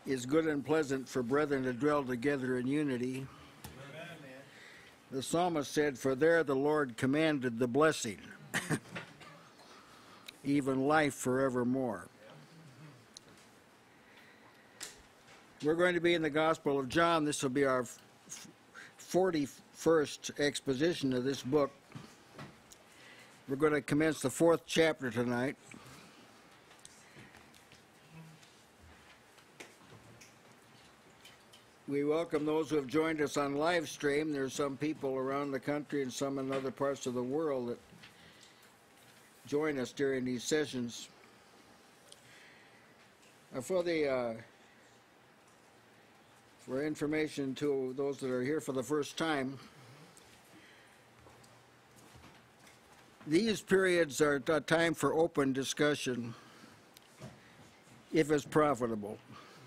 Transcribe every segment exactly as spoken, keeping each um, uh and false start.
is good and pleasant for brethren to dwell together in unity. Amen. The psalmist said, "For there the Lord commanded the blessing, even life forevermore." We're going to be in the Gospel of John. This will be our forty-first exposition of this book. We're going to commence the fourth chapter tonight. We welcome those who have joined us on live stream. There's some people around the country and some in other parts of the world that join us during these sessions. Uh, for the uh, for information to those that are here for the first time, these periods are a time for open discussion, if it's profitable.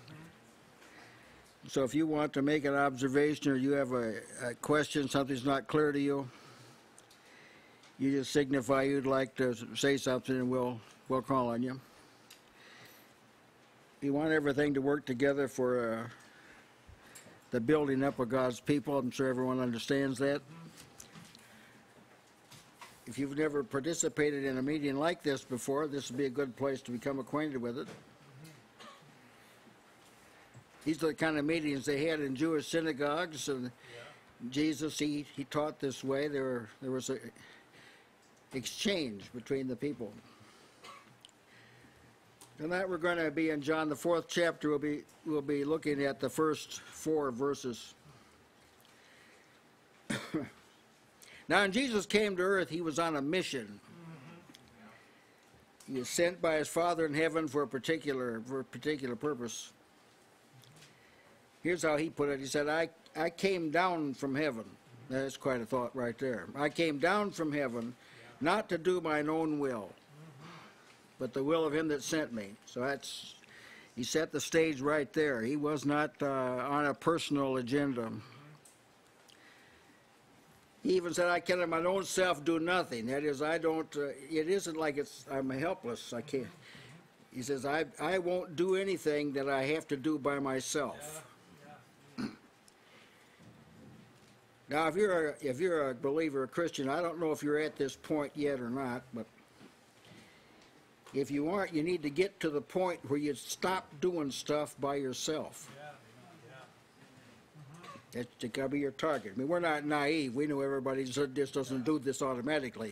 So if you want to make an observation or you have a, a question, something's not clear to you, you just signify you'd like to say something and we'll, we'll call on you. We want everything to work together for uh, the building up of God's people. I'm sure everyone understands that. If you've never participated in a meeting like this before, this would be a good place to become acquainted with it. These are the kind of meetings they had in Jewish synagogues, and yeah. Jesus, he, he taught this way. There, were, there was an exchange between the people. Tonight we're going to be in John, the fourth chapter. We'll be, we'll be looking at the first four verses. Now, when Jesus came to earth, he was on a mission. Mm-hmm. He was sent by his Father in heaven for a particular, for a particular purpose. Here's how he put it. He said, I, I came down from heaven. That's quite a thought right there. I came down from heaven, not to do mine own will, but the will of him that sent me. So that's, he set the stage right there. He was not uh, on a personal agenda. He even said, I can of my own self do nothing. That is, I don't, uh, it isn't like it's, I'm helpless. I can't. He says, I, I won't do anything that I have to do by myself. Now, if you're a, if you're a believer, a Christian, I don't know if you're at this point yet or not, but if you aren't, you need to get to the point where you stop doing stuff by yourself. Yeah, yeah. Mm-hmm. That's got to be your target. I mean, we're not naive. We know everybody just doesn't do this automatically.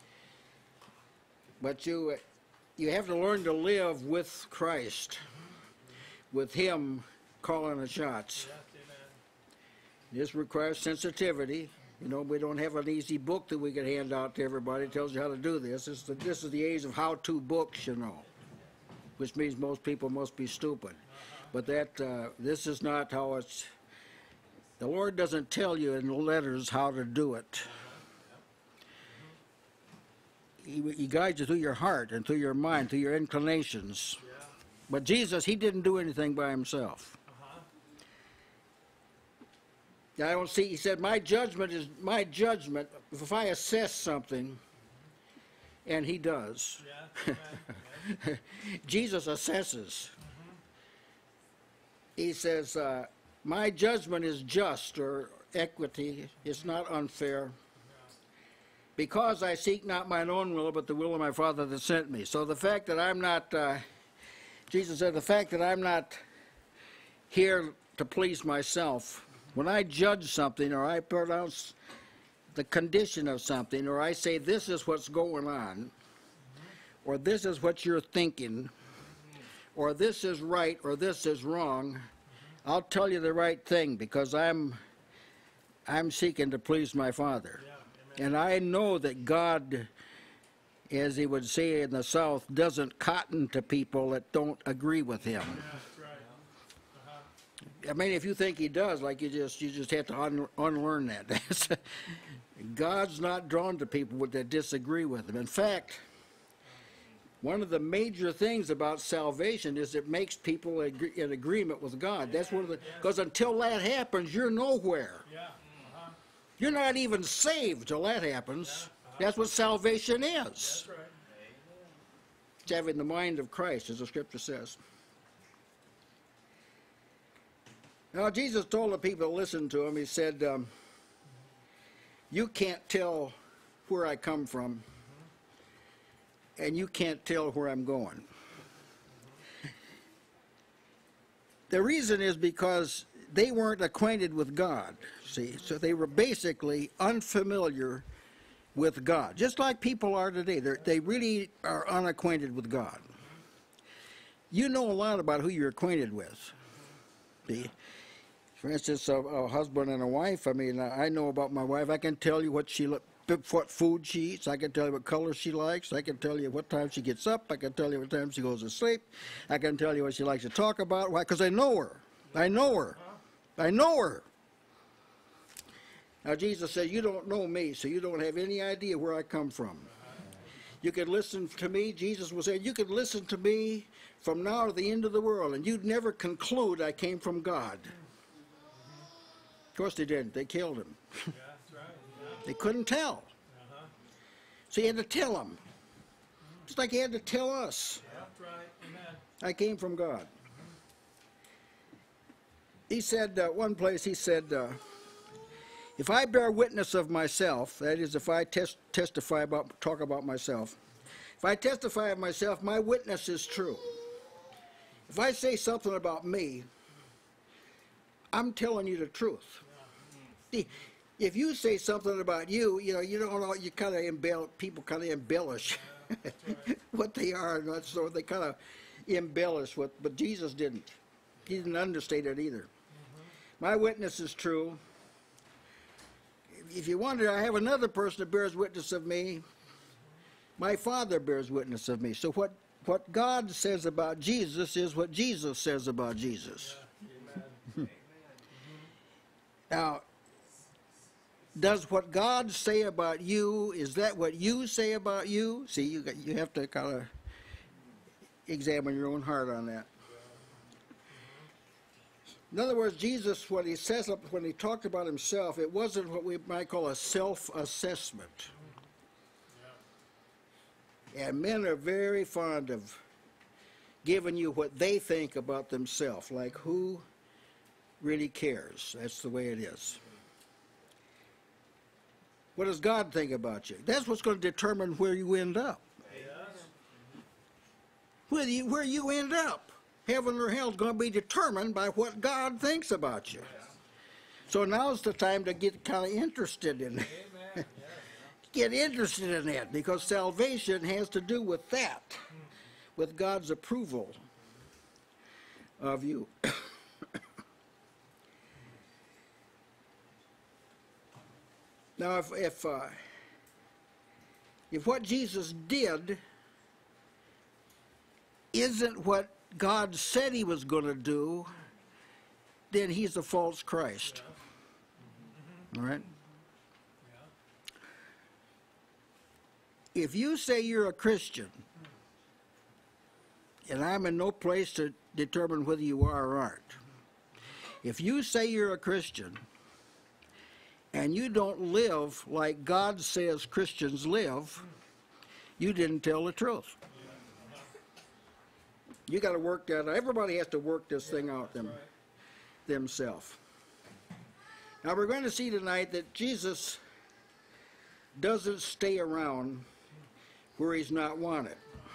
But you, you have to learn to live with Christ, with Him calling the shots. Yeah. This requires sensitivity. You know, we don't have an easy book that we can hand out to everybody that tells you how to do this. This is the, this is the age of how-to books, you know, which means most people must be stupid. But that uh, this is not how it's. The Lord doesn't tell you in the letters how to do it. He, he guides you through your heart and through your mind, through your inclinations. But Jesus, he didn't do anything by himself. I don't see, he said, my judgment is my judgment. If I assess something, and he does, yeah, yeah. Jesus assesses. Mm-hmm. He says, uh, my judgment is just, or equity, it's not unfair, yeah. Because I seek not mine own will, but the will of my Father that sent me. So the fact that I'm not, uh, Jesus said, the fact that I'm not here to please myself. When I judge something, or I pronounce the condition of something, or I say this is what's going on, or this is what you're thinking, or this is right, or this is wrong, I'll tell you the right thing because I'm, I'm seeking to please my Father. Yeah, and I know that God, as he would say in the South, doesn't cotton to people that don't agree with him. Yeah. I mean, if you think he does, like you just you just have to un unlearn that. God's not drawn to people that disagree with him. In fact, one of the major things about salvation is it makes people agree, in agreement with God. That's one of the because until that happens, you're nowhere. Yeah. Uh-huh. You're not even saved till that happens. Yeah. Uh-huh. That's what salvation is. That's right. It's having the mind of Christ, as the Scripture says. Now, Jesus told the people to listen to him, he said, um, you can't tell where I come from, and you can't tell where I'm going. The reason is because they weren't acquainted with God, see, so they were basically unfamiliar with God, just like people are today. They're, they really are unacquainted with God. You know a lot about who you're acquainted with. See? For instance, a, a husband and a wife, I mean, I know about my wife. I can tell you what she what food she eats. I can tell you what color she likes. I can tell you what time she gets up. I can tell you what time she goes to sleep. I can tell you what she likes to talk about. Why? Because I know her. I know her. I know her. Now, Jesus said, you don't know me, so you don't have any idea where I come from. You could listen to me, Jesus was saying, you could listen to me from now to the end of the world, and you'd never conclude I came from God. Of course they didn't. They killed him. Yeah, that's right. Yeah. They couldn't tell. Uh-huh. So he had to tell them. Just like he had to tell us. Yeah, that's right. Amen. I came from God. He said, uh, one place he said, uh, if I bear witness of myself, that is, if I tes testify about, talk about myself, if I testify of myself, my witness is true. If I say something about me, I'm telling you the truth. See, if you say something about you, you know, you don't know, you kind of embellish, people kind of embellish what they are, and so they kind of embellish what, but Jesus didn't. He didn't understate it either. Mm-hmm. My witness is true. If you wonder, I have another person that bears witness of me. My Father bears witness of me. So what, what God says about Jesus is what Jesus says about Jesus. Yeah. Amen. Now, does what God say about you, is that what you say about you? See, you, got, you have to kind of examine your own heart on that. In other words, Jesus, what he says up when he talked about himself, it wasn't what we might call a self-assessment. Yeah. And men are very fond of giving you what they think about themselves, like who really cares. That's the way it is. What does God think about you? That's what's going to determine where you end up. Yes. Where you, where you end up. Heaven or hell is going to be determined by what God thinks about you. Yeah. So now's the time to get kind of interested in it. Get interested in that, because salvation has to do with that, with God's approval of you. Now, if if, uh, if what Jesus did isn't what God said he was going to do, then he's a false Christ. All right? If you say you're a Christian, and I'm in no place to determine whether you are or aren't, if you say you're a Christian, and you don't live like God says Christians live, you didn't tell the truth. You got to work that out. Everybody has to work this thing out them, themselves. Now we're going to see tonight that Jesus doesn't stay around where he's not wanted.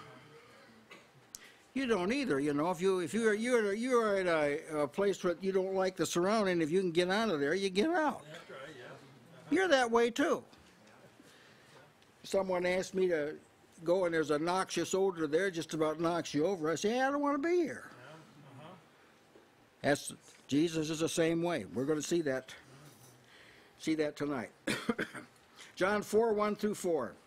You don't either, you know. If you if you're you're you're at a, a place where you don't like the surrounding, if you can get out of there, you get out. That's right, yeah. Uh-huh. You're that way too. Someone asked me to go, and there's a noxious odor there, just about knocks you over. I say, hey, I don't want to be here. Yeah. Uh-huh. That's Jesus is the same way. We're going to see that. Mm-hmm. See that tonight. John four, one through four.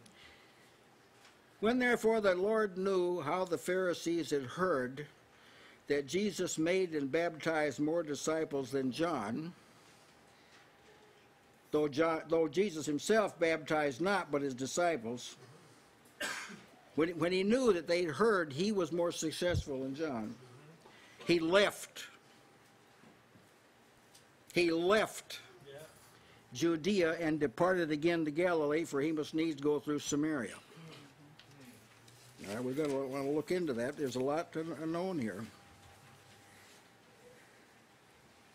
When therefore the Lord knew how the Pharisees had heard that Jesus made and baptized more disciples than John, though, John, though Jesus himself baptized not but his disciples, when, when he knew that they heard he was more successful than John, he left. He left Judea and departed again to Galilee, for he must needs go through Samaria. All right, we're going to want to look into that. There's a lot to know here.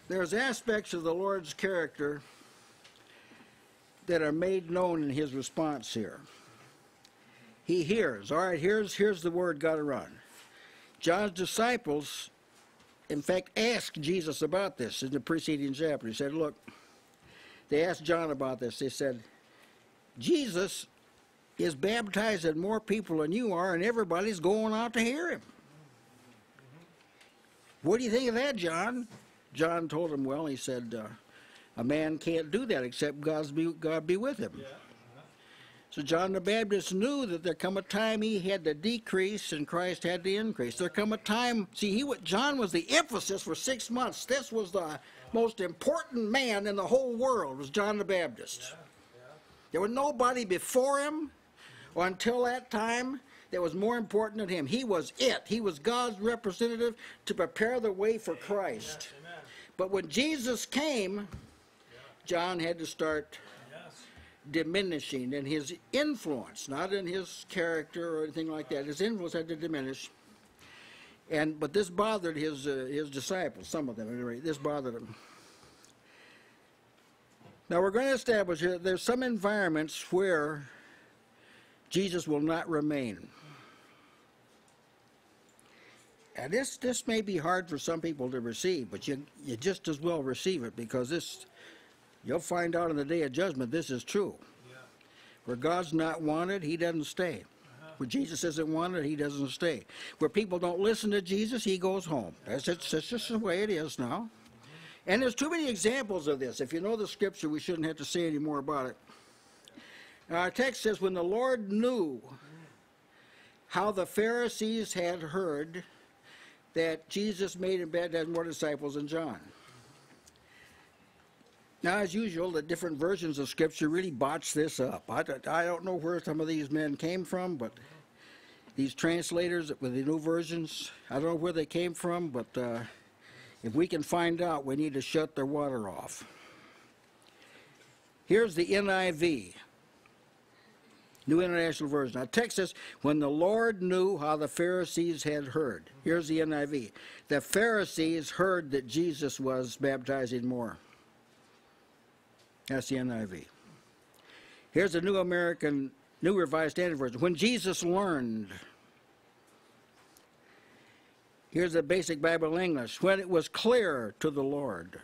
there's aspects of the Lord's character that are made known in his response here. He hears. All right, here's, here's the word got to run. John's disciples, in fact, asked Jesus about this in the preceding chapter. He said, look, they asked John about this. They said, Jesus is baptizing more people than you are, and everybody's going out to hear him. What do you think of that, John? John told him, well, he said, uh, a man can't do that except God's be, God be with him. Yeah. Uh-huh. So John the Baptist knew that there come a time he had to decrease and Christ had to increase. There come a time, see, he John was the emphasis for six months. This was the uh-huh. most important man in the whole world, was John the Baptist. Yeah. Yeah. There was nobody before him or until that time that was more important than him. He was it. He was God's representative to prepare the way for Christ. Yes, but when Jesus came, John had to start yes. diminishing in his influence, not in his character or anything like that. His influence had to diminish. And but this bothered his uh, his disciples, some of them anyway. This bothered them. Now we're going to establish here there's some environments where Jesus will not remain. And this, this may be hard for some people to receive, but you, you just as well receive it, because this, you'll find out in the day of judgment this is true. Yeah. Where God's not wanted, he doesn't stay. Uh-huh. Where Jesus isn't wanted, he doesn't stay. Where people don't listen to Jesus, he goes home. That's, that's, that's just the way it is now. Mm-hmm. And there's too many examples of this. If you know the scripture, we shouldn't have to say any more about it. Our text says, when the Lord knew how the Pharisees had heard that Jesus made and baptized more disciples than John. Now, as usual, the different versions of Scripture really botch this up. I, I don't know where some of these men came from, but these translators with the new versions, I don't know where they came from, but uh, if we can find out, we need to shut their water off. Here's the N I V. New International Version. Now, text says, when the Lord knew how the Pharisees had heard. Here's the N I V. The Pharisees heard that Jesus was baptizing more. That's the N I V. Here's the New American, New Revised Standard Version. When Jesus learned. Here's the Basic Bible English. When it was clear to the Lord.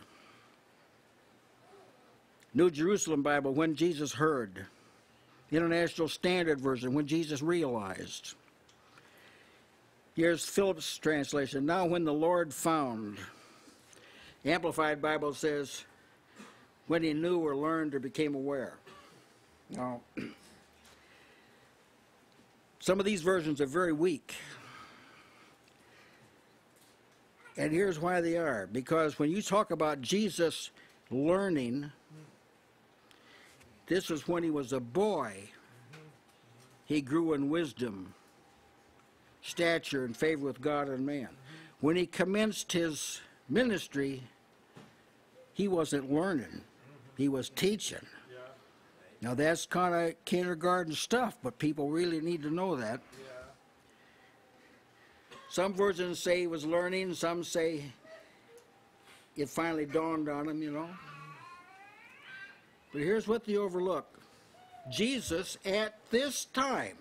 New Jerusalem Bible. When Jesus heard. International Standard Version, when Jesus realized. Here's Phillips' translation, now when the Lord found. Amplified Bible says, when he knew or learned or became aware. Now, some of these versions are very weak. And here's why they are. Because when you talk about Jesus learning, this was when he was a boy. He grew in wisdom, stature, and favor with God and man. When he commenced his ministry, he wasn't learning. He was teaching. Now that's kind of kindergarten stuff, but people really need to know that. Some versions say he was learning. Some say it finally dawned on him, you know. But here's what they overlook. Jesus, at this time,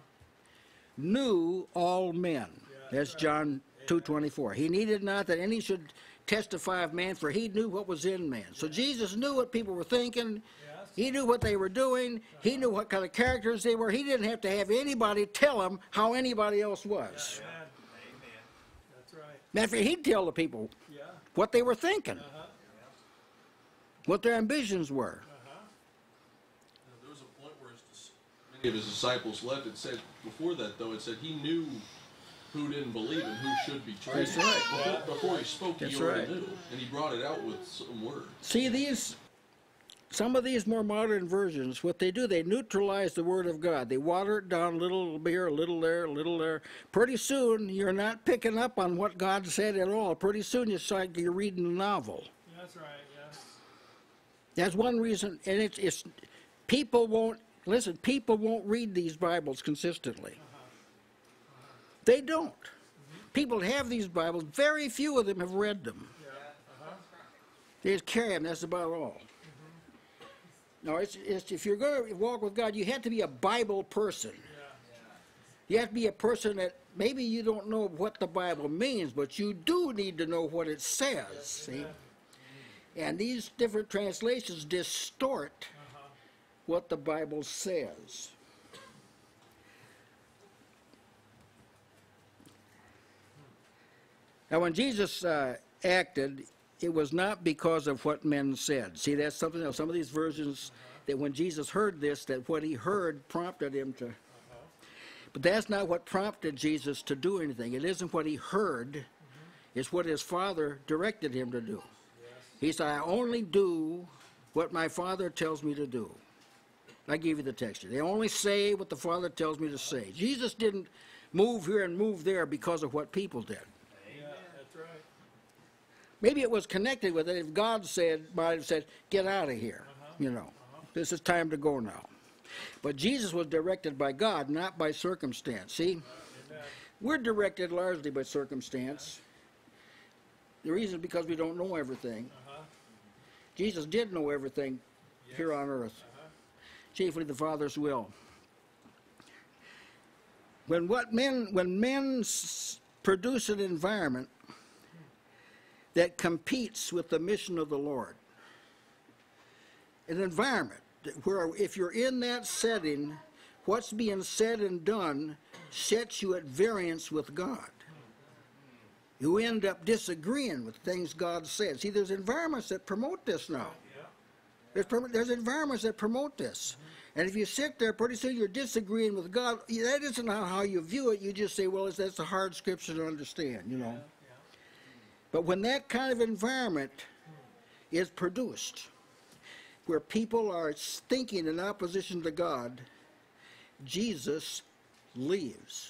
knew all men. That's John two twenty-four. He needed not that any should testify of man, for he knew what was in man. So Jesus knew what people were thinking. He knew what they were doing. He knew what kind of characters they were. He didn't have to have anybody tell him how anybody else was. Amen. That's right. Matter of fact, he'd tell the people what they were thinking, uh-huh. what their ambitions were. Of his disciples left. It said before that, though, it said he knew who didn't believe and who should betray. That's right. Before, before he spoke, That's he already right. knew, and he brought it out with some words. See, these, some of these more modern versions, what they do, they neutralize the Word of God. They water it down a little here, a little there, a little there. Pretty soon, you're not picking up on what God said at all. Pretty soon, it's like you're reading a novel. That's right. Yes. That's one reason, and it's, it's people won't. Listen, people won't read these Bibles consistently. Uh-huh. Uh-huh. They don't. Mm-hmm. People have these Bibles. Very few of them have read them. Yeah. Uh-huh. They just carry them, that's about all. No, it's, it's, if you're going to walk with God, you have to be a Bible person. You have to be a person that maybe you don't know what the Bible means, but you do need to know what it says, see? And these different translations distort what the Bible says. Now, when Jesus uh, acted, it was not because of what men said. See, that's something else. Some of these versions, that when Jesus heard this, that what he heard prompted him to... But that's not what prompted Jesus to do anything. It isn't what he heard. Mm-hmm. It's what his Father directed him to do. Yes. He said, I only do what my Father tells me to do. I give you the text. They only say what the Father tells me to say. Jesus didn't move here and move there because of what people did. Yeah, that's right. Maybe it was connected with it if God said, might have said, get out of here, uh-huh. you know. Uh-huh. This is time to go now. But Jesus was directed by God, not by circumstance. See? Amen. We're directed largely by circumstance. The reason is because we don't know everything. Uh-huh. Jesus did know everything yes. here on earth. Uh-huh. Chiefly the Father's will. When what men, when men s produce an environment that competes with the mission of the Lord, an environment where if you're in that setting, what's being said and done sets you at variance with God. You end up disagreeing with things God said. See, there's environments that promote this now. There's, there's environments that promote this. And if you sit there, pretty soon you're disagreeing with God. That isn't how you view it. You just say, well, that's a hard scripture to understand, you know. But when that kind of environment is produced, where people are thinking in opposition to God, Jesus leaves.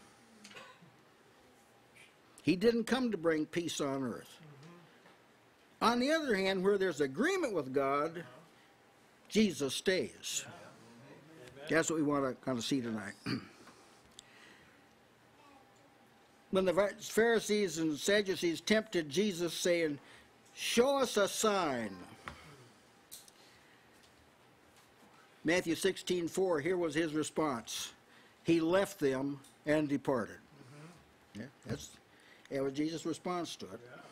He didn't come to bring peace on earth. On the other hand, where there's agreement with God, Jesus stays. That's what we want to kind of see tonight. When the Pharisees and Sadducees tempted Jesus, saying, show us a sign. Matthew sixteen four, here was his response. He left them and departed. Mm-hmm. Yeah, that's, that was Jesus' response to it. Yeah.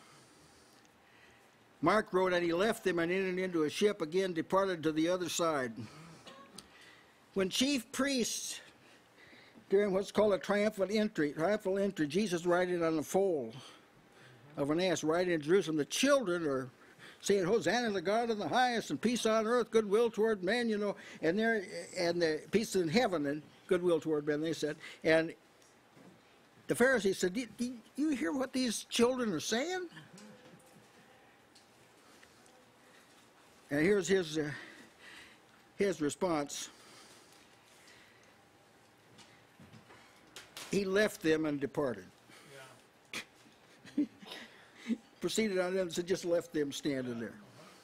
Mark wrote, and he left them and entered into a ship, again departed to the other side. Mm-hmm. When chief priests, during what's called a triumphal entry, triumphal entry, Jesus riding on the foal mm-hmm. of an ass, riding in Jerusalem, the children are saying, Hosanna to God in the highest, and peace on earth, goodwill toward men, you know, and there, and the peace in heaven and goodwill toward men, they said. And the Pharisees said, do, do you hear what these children are saying? And here's his, uh, his response. He left them and departed. Proceeded on them and said, just left them standing there.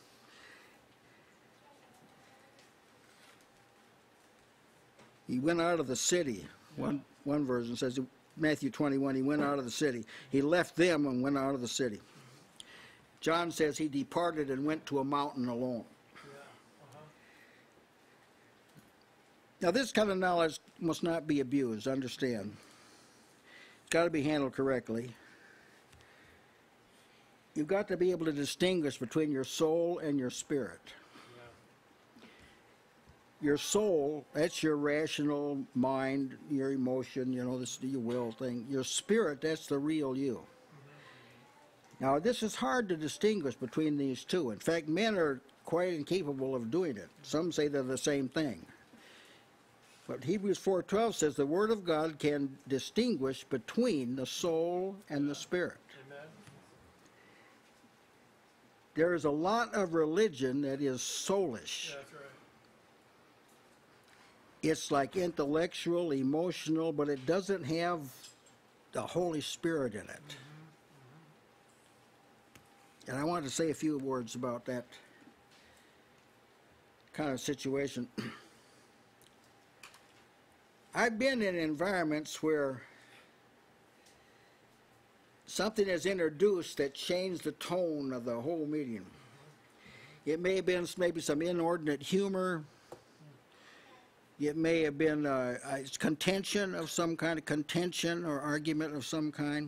He went out of the city. One, one version says, Matthew twenty-one, he went out of the city. He left them and went out of the city. John says he departed and went to a mountain alone. Now, this kind of knowledge must not be abused, understand. It's got to be handled correctly. You've got to be able to distinguish between your soul and your spirit. Yeah. Your soul, that's your rational mind, your emotion, you know, this your will thing. Your spirit, that's the real you. Mm-hmm. Now, this is hard to distinguish between these two. In fact, men are quite incapable of doing it. Some say they're the same thing. But Hebrews four twelve says the Word of God can distinguish between the soul and the spirit. There is a lot of religion that is soulish. Yeah, that's right. It's like intellectual, emotional, but it doesn't have the Holy Spirit in it. Mm-hmm. Mm-hmm. And I want to say a few words about that kind of situation. I've been in environments where something is introduced that changed the tone of the whole meeting. It may have been maybe some inordinate humor. It may have been uh, a contention of some kind, of contention or argument of some kind.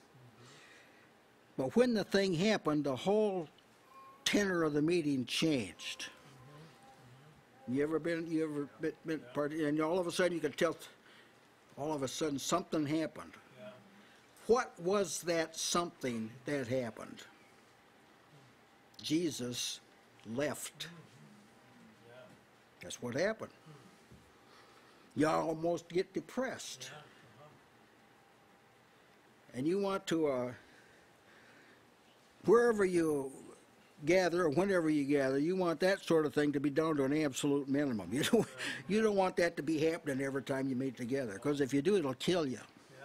But when the thing happened, the whole tenor of the meeting changed. You ever been, you ever been, been part of, and all of a sudden you could tell, all of a sudden something happened. Yeah. What was that something that happened? Jesus left. Yeah. That's what happened. You almost get depressed. Yeah. Uh-huh. And you want to, uh, wherever you gather or whenever you gather, you want that sort of thing to be down to an absolute minimum. You don't, you don't want that to be happening every time you meet together, because if you do, it'll kill you. Yeah.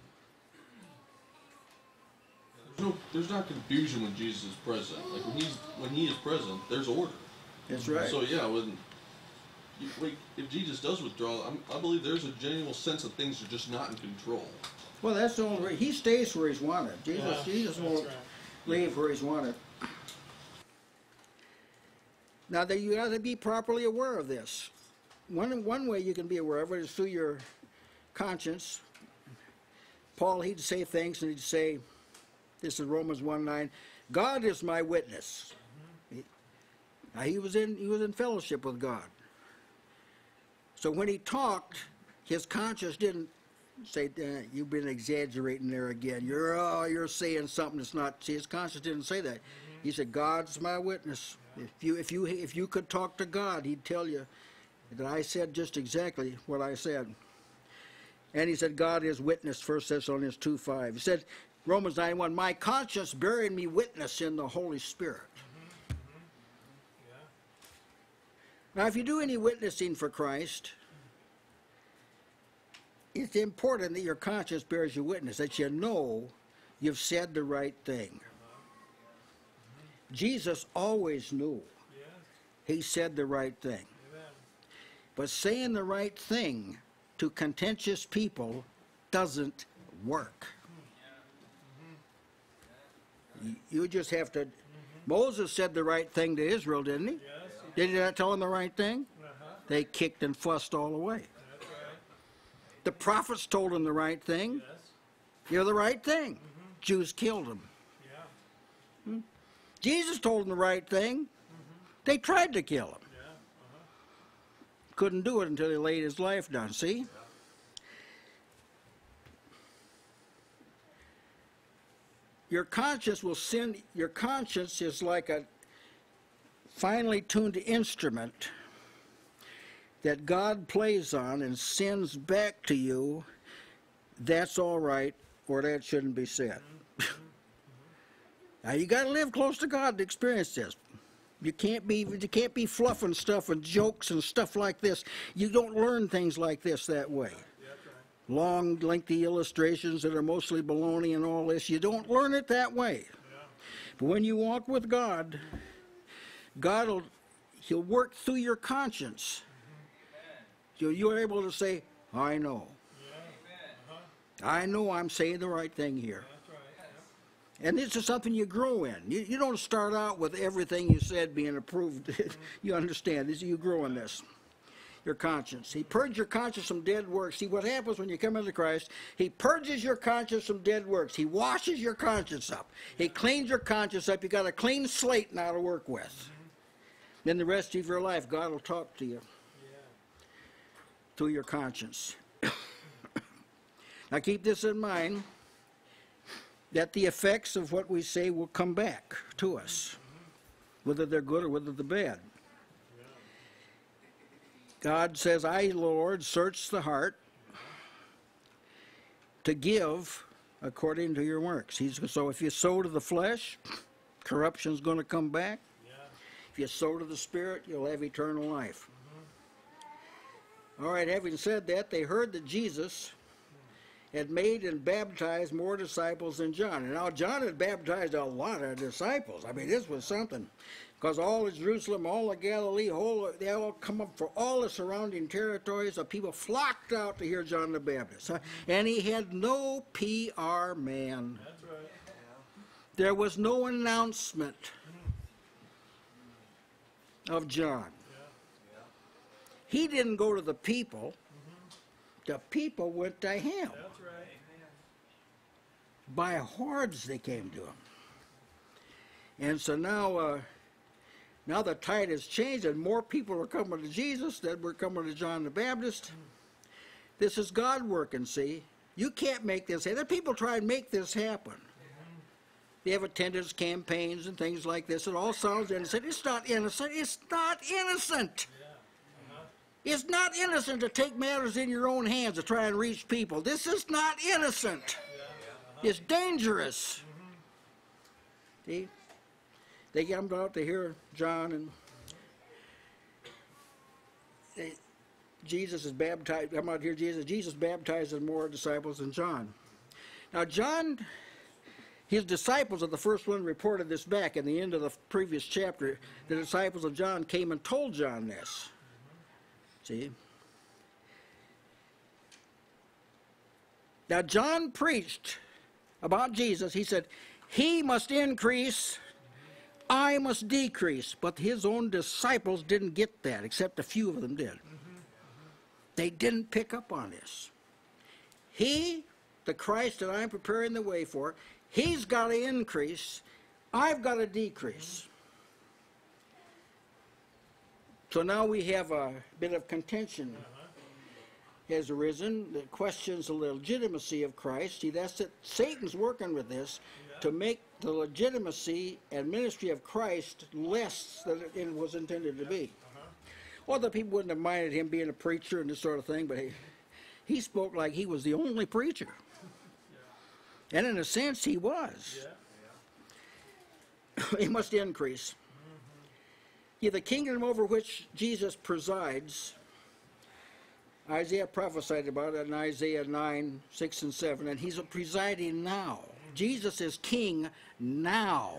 There's no, there's not confusion when Jesus is present. Like when he's when he is present, there's order. That's right. So yeah, when you, like, if Jesus does withdraw, I'm, I believe there's a genuine sense that things are just not in control. Well, that's the only way. He stays where he's wanted. Jesus, Yeah, Jesus that's won't right. leave where he's wanted. Now, that you got to be properly aware of this. One one way you can be aware of it is through your conscience. Paul, he'd say things, and he'd say, this is Romans one nine, God is my witness. He, now, he was in he was in fellowship with God. So when he talked, his conscience didn't say, eh, you've been exaggerating there again. You're oh, you're saying something that's not. See, his conscience didn't say that. Mm-hmm. He said, God's my witness. Yeah. If you if you if you could talk to God, he'd tell you that I said just exactly what I said. And he said, God is witness, First Thessalonians two five. He said, Romans nine one, my conscience bearing me witness in the Holy Spirit. Mm-hmm. Mm-hmm. Yeah. Now, if you do any witnessing for Christ, it's important that your conscience bears you witness, that you know you've said the right thing. Jesus always knew Yes. he said the right thing. Amen. But saying the right thing to contentious people doesn't work. You- You just have to... Moses said the right thing to Israel, didn't he? Yes. Did he not tell them the right thing? Uh-huh. They kicked and fussed all the way. That's right. The prophets told them the right thing. Yes. You're the right thing. Jews killed them. Yeah. Jesus told them the right thing. They tried to kill him. Yeah. Uh-huh. Couldn't do it until he laid his life down, see? Your conscience will sin. Your conscience is like a finely tuned instrument that God plays on and sends back to you. That's all right, or that shouldn't be said. Now you got to live close to God to experience this. You can't be you can't be fluffing stuff and jokes and stuff like this. You don't learn things like this that way. Yeah, that's right. Long, lengthy illustrations that are mostly baloney and all this. You don't learn it that way. Yeah. But when you walk with God, God will He'll work through your conscience. So you're able to say, I know. Yeah. Uh-huh. I know I'm saying the right thing here. That's right. Yep. And this is something you grow in. You, you don't start out with everything you said being approved. You understand. This, you grow in this. Your conscience. He purged your conscience from dead works. See, what happens when you come into Christ, he purges your conscience from dead works. He washes your conscience up. He cleans your conscience up. You got a clean slate now to work with. Mm-hmm. Then the rest of your life, God will talk to you Yeah. through your conscience. Now keep this in mind, that the effects of what we say will come back to us, whether they're good or whether they're bad. God says, I, Lord, search the heart to give according to your works. He's, so if you sow to the flesh, corruption's going to come back. Yeah. If you sow to the Spirit, you'll have eternal life. Mm-hmm. All right, having said that, they heard that Jesus had made and baptized more disciples than John. And now John had baptized a lot of disciples. I mean, this was something. Because all of Jerusalem, all of Galilee, whole, they all come up for all the surrounding territories. The people flocked out to hear John the Baptist. And he had no P R man. That's right. There was no announcement. of John. Yeah. He didn't go to the people. The people went to him. That's right. By hordes they came to him. And so now, uh, now the tide has changed, and more people are coming to Jesus than were coming to John the Baptist. This is God working, see? You can't make this happen. The people try and make this happen. They have attendance campaigns and things like this. It all sounds innocent. It's not innocent. It's not innocent. It's not innocent to take matters in your own hands to try and reach people. This is not innocent. It's dangerous. See? They come out to hear John, and they, Jesus is baptized. Come out to hear Jesus. Jesus baptizes more disciples than John. Now, John, his disciples are the first one reported this back in the end of the previous chapter. The disciples of John came and told John this. See? Now, John preached about Jesus. He said, he must increase, I must decrease. But his own disciples didn't get that, except a few of them did. They didn't pick up on this. He, the Christ that I'm preparing the way for, he's got to increase, I've got to decrease. So now we have a bit of contention has arisen that questions the legitimacy of Christ. See, that's it. Satan's working with this to make the legitimacy and ministry of Christ less than it was intended to be. Well, the people wouldn't have minded him being a preacher and this sort of thing, but he, he spoke like he was the only preacher. And in a sense, he was. He must increase. Yeah, the kingdom over which Jesus presides, Isaiah prophesied about it in Isaiah nine, six, and seven, and he's presiding now. Jesus is king now.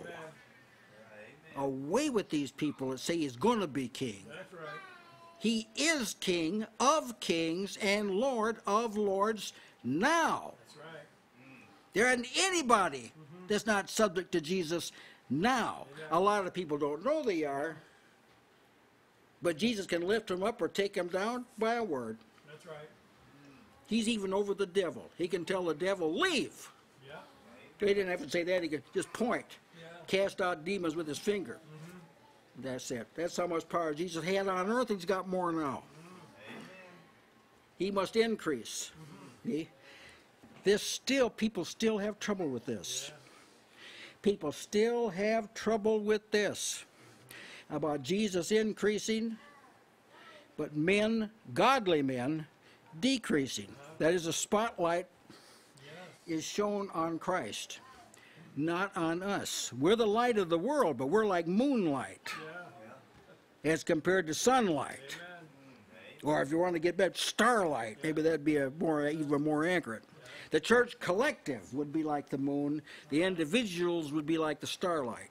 Away with these people that say he's going to be king. That's right. He is king of kings and Lord of lords now. That's right. There isn't anybody that's not subject to Jesus now. A lot of people don't know they are. But Jesus can lift him up or take him down by a word. That's right. He's even over the devil. He can tell the devil, leave. Yeah. He didn't have to say that. He could just point. Yeah. Cast out demons with his finger. Mm-hmm. That's it. That's how much power Jesus had on earth. He's got more now. Mm-hmm. He must increase. Mm-hmm. See? This still, people still have trouble with this. Yeah. People still have trouble with this. About Jesus increasing, but men, godly men, decreasing. That is, a spotlight is shown on Christ, not on us. We're the light of the world, but we're like moonlight as compared to sunlight. Or if you want to get back, starlight. Maybe that'd be a more, even more accurate. The church collective would be like the moon. The individuals would be like the starlight.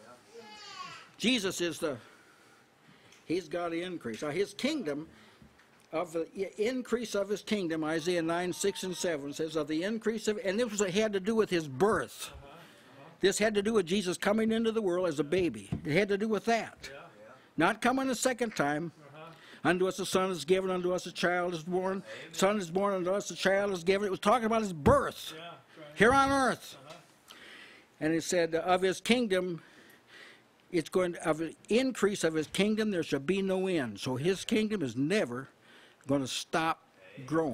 Jesus is the, he's got to increase. Now his kingdom, of the increase of his kingdom, Isaiah nine, six, and seven says of the increase of, and this was, it had to do with his birth. Uh-huh, uh-huh. This had to do with Jesus coming into the world as a baby. It had to do with that. Yeah, yeah. Not coming a second time. Uh-huh. Unto us a son is given, unto us a child is born. Amen. Son is born, unto us a child is given. It was talking about his birth. Yeah, right. Here on earth. Uh-huh. And it said of his kingdom, it's going to, of the increase of his kingdom, there shall be no end. So his kingdom is never going to stop growing.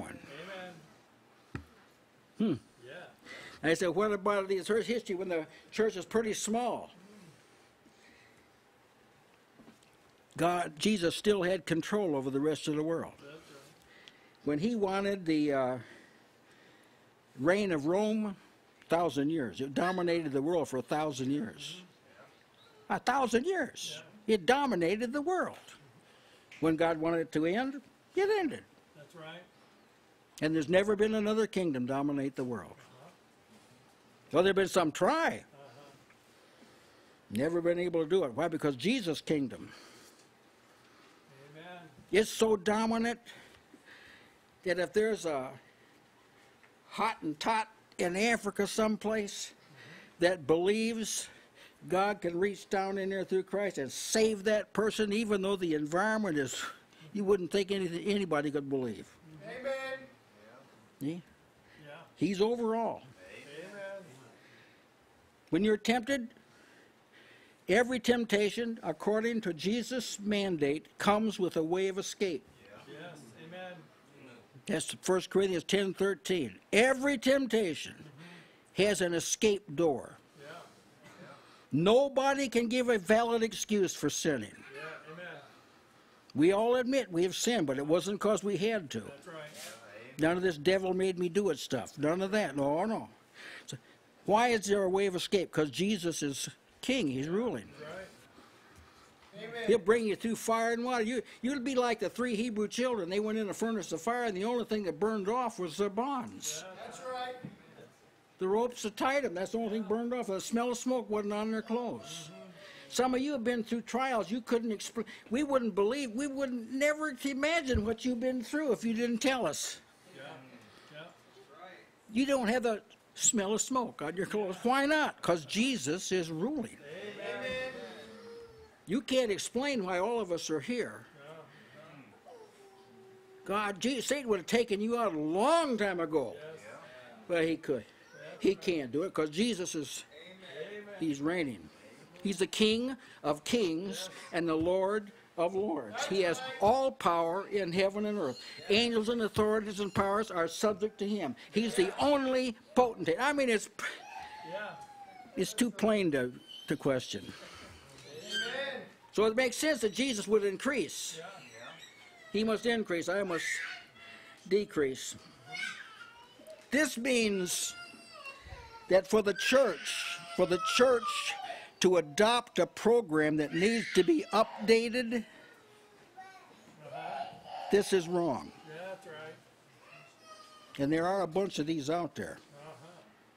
Amen. Hmm. Yeah. And I said, what about the church history when the church is pretty small? God, Jesus still had control over the rest of the world. That's right. When he wanted the uh, reign of Rome, a thousand years. It dominated the world for a thousand years. A thousand years. Yeah. It dominated the world. When God wanted it to end, it ended. That's right. And there's never been another kingdom dominate the world. Uh-huh. Well, there have been some try. Uh-huh. Never been able to do it. Why? Because Jesus' kingdom Amen. is so dominant that if there's a Hottentot in Africa someplace mm-hmm. that believes God can reach down in there through Christ and save that person, even though the environment is, you wouldn't think anything, anybody could believe. Amen. See? Yeah. He's over all. Amen. When you're tempted, every temptation, according to Jesus' mandate, comes with a way of escape. Yes. Amen. That's First Corinthians ten thirteen. Every temptation has an escape door. Yeah. Nobody can give a valid excuse for sinning. Yeah. Amen. We all admit we have sinned, but it wasn't because we had to. That's right. None of this devil made me do it stuff. None of that. No, no. So why is there a way of escape? Because Jesus is king. He's ruling. Right. Amen. He'll bring you through fire and water. You, you'll be like the three Hebrew children. They went in a furnace of fire, and the only thing that burned off was their bonds. That's right. The ropes that tied them, that's the only thing burned off. The smell of smoke wasn't on their clothes. Some of you have been through trials you couldn't explain. We wouldn't believe, we wouldn't never imagine what you've been through if you didn't tell us. Yeah. Yeah. You don't have the smell of smoke on your clothes. Why not? Because Jesus is ruling. Amen. You can't explain why all of us are here. God, Jesus, Satan would have taken you out a long time ago. Yes. But he could. He can't do it because Jesus is, Amen. he's reigning. He's the King of kings and the Lord of lords. He has all power in heaven and earth. Angels and authorities and powers are subject to him. He's the only potentate. I mean, it's Yeah. it's too plain to, to question. Amen. So it makes sense that Jesus would increase. Yeah. He must increase. I must decrease. This means that for the church, for the church to adopt a program that needs to be updated, this is wrong. Yeah, that's right. And there are a bunch of these out there. Uh-huh.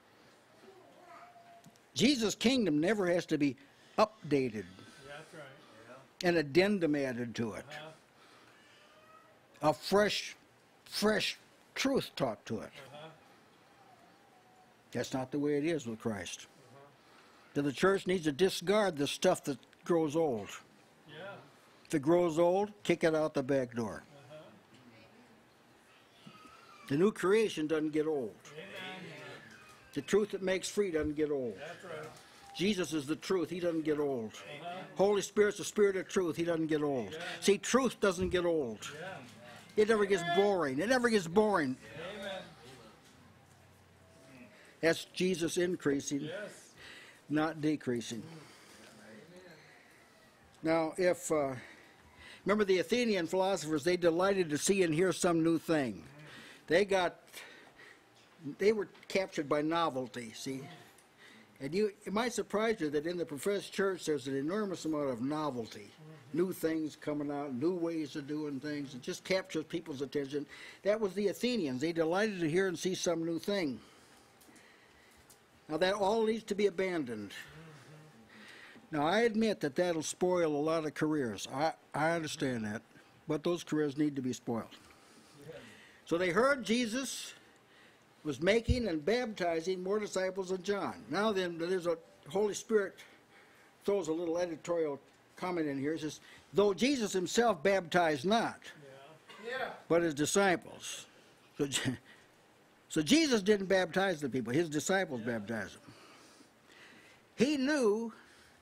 Jesus' kingdom never has to be updated Yeah, that's right. an addendum added to it, Uh-huh. a fresh, fresh truth taught to it. Uh-huh. That's not the way it is with Christ. Uh-huh. So the church needs to discard the stuff that grows old. Yeah. If it grows old, kick it out the back door. Uh-huh. The new creation doesn't get old. Amen. The truth that makes free doesn't get old. That's right. Jesus is the truth. He doesn't get old. Uh-huh. Holy Spirit's the spirit of truth. He doesn't get old. See, truth doesn't get old. Yeah. It never gets boring. It never gets boring. Amen. That's Jesus increasing, Yes. not decreasing. Now, if, uh, remember the Athenian philosophers, they delighted to see and hear some new thing. They got, they were captured by novelty, see? And you, it might surprise you that in the professed church there's an enormous amount of novelty. New things coming out, new ways of doing things. It just captures people's attention. That was the Athenians. They delighted to hear and see some new thing. Now that all needs to be abandoned. Now I admit that that'll spoil a lot of careers. I, I understand that. But those careers need to be spoiled. So they heard Jesus was making and baptizing more disciples than John. Now then, there's a Holy Spirit throws a little editorial comment in here. It says, though Jesus himself baptized not, Yeah. Yeah. but his disciples. So, so Jesus didn't baptize the people. His disciples baptized them. He knew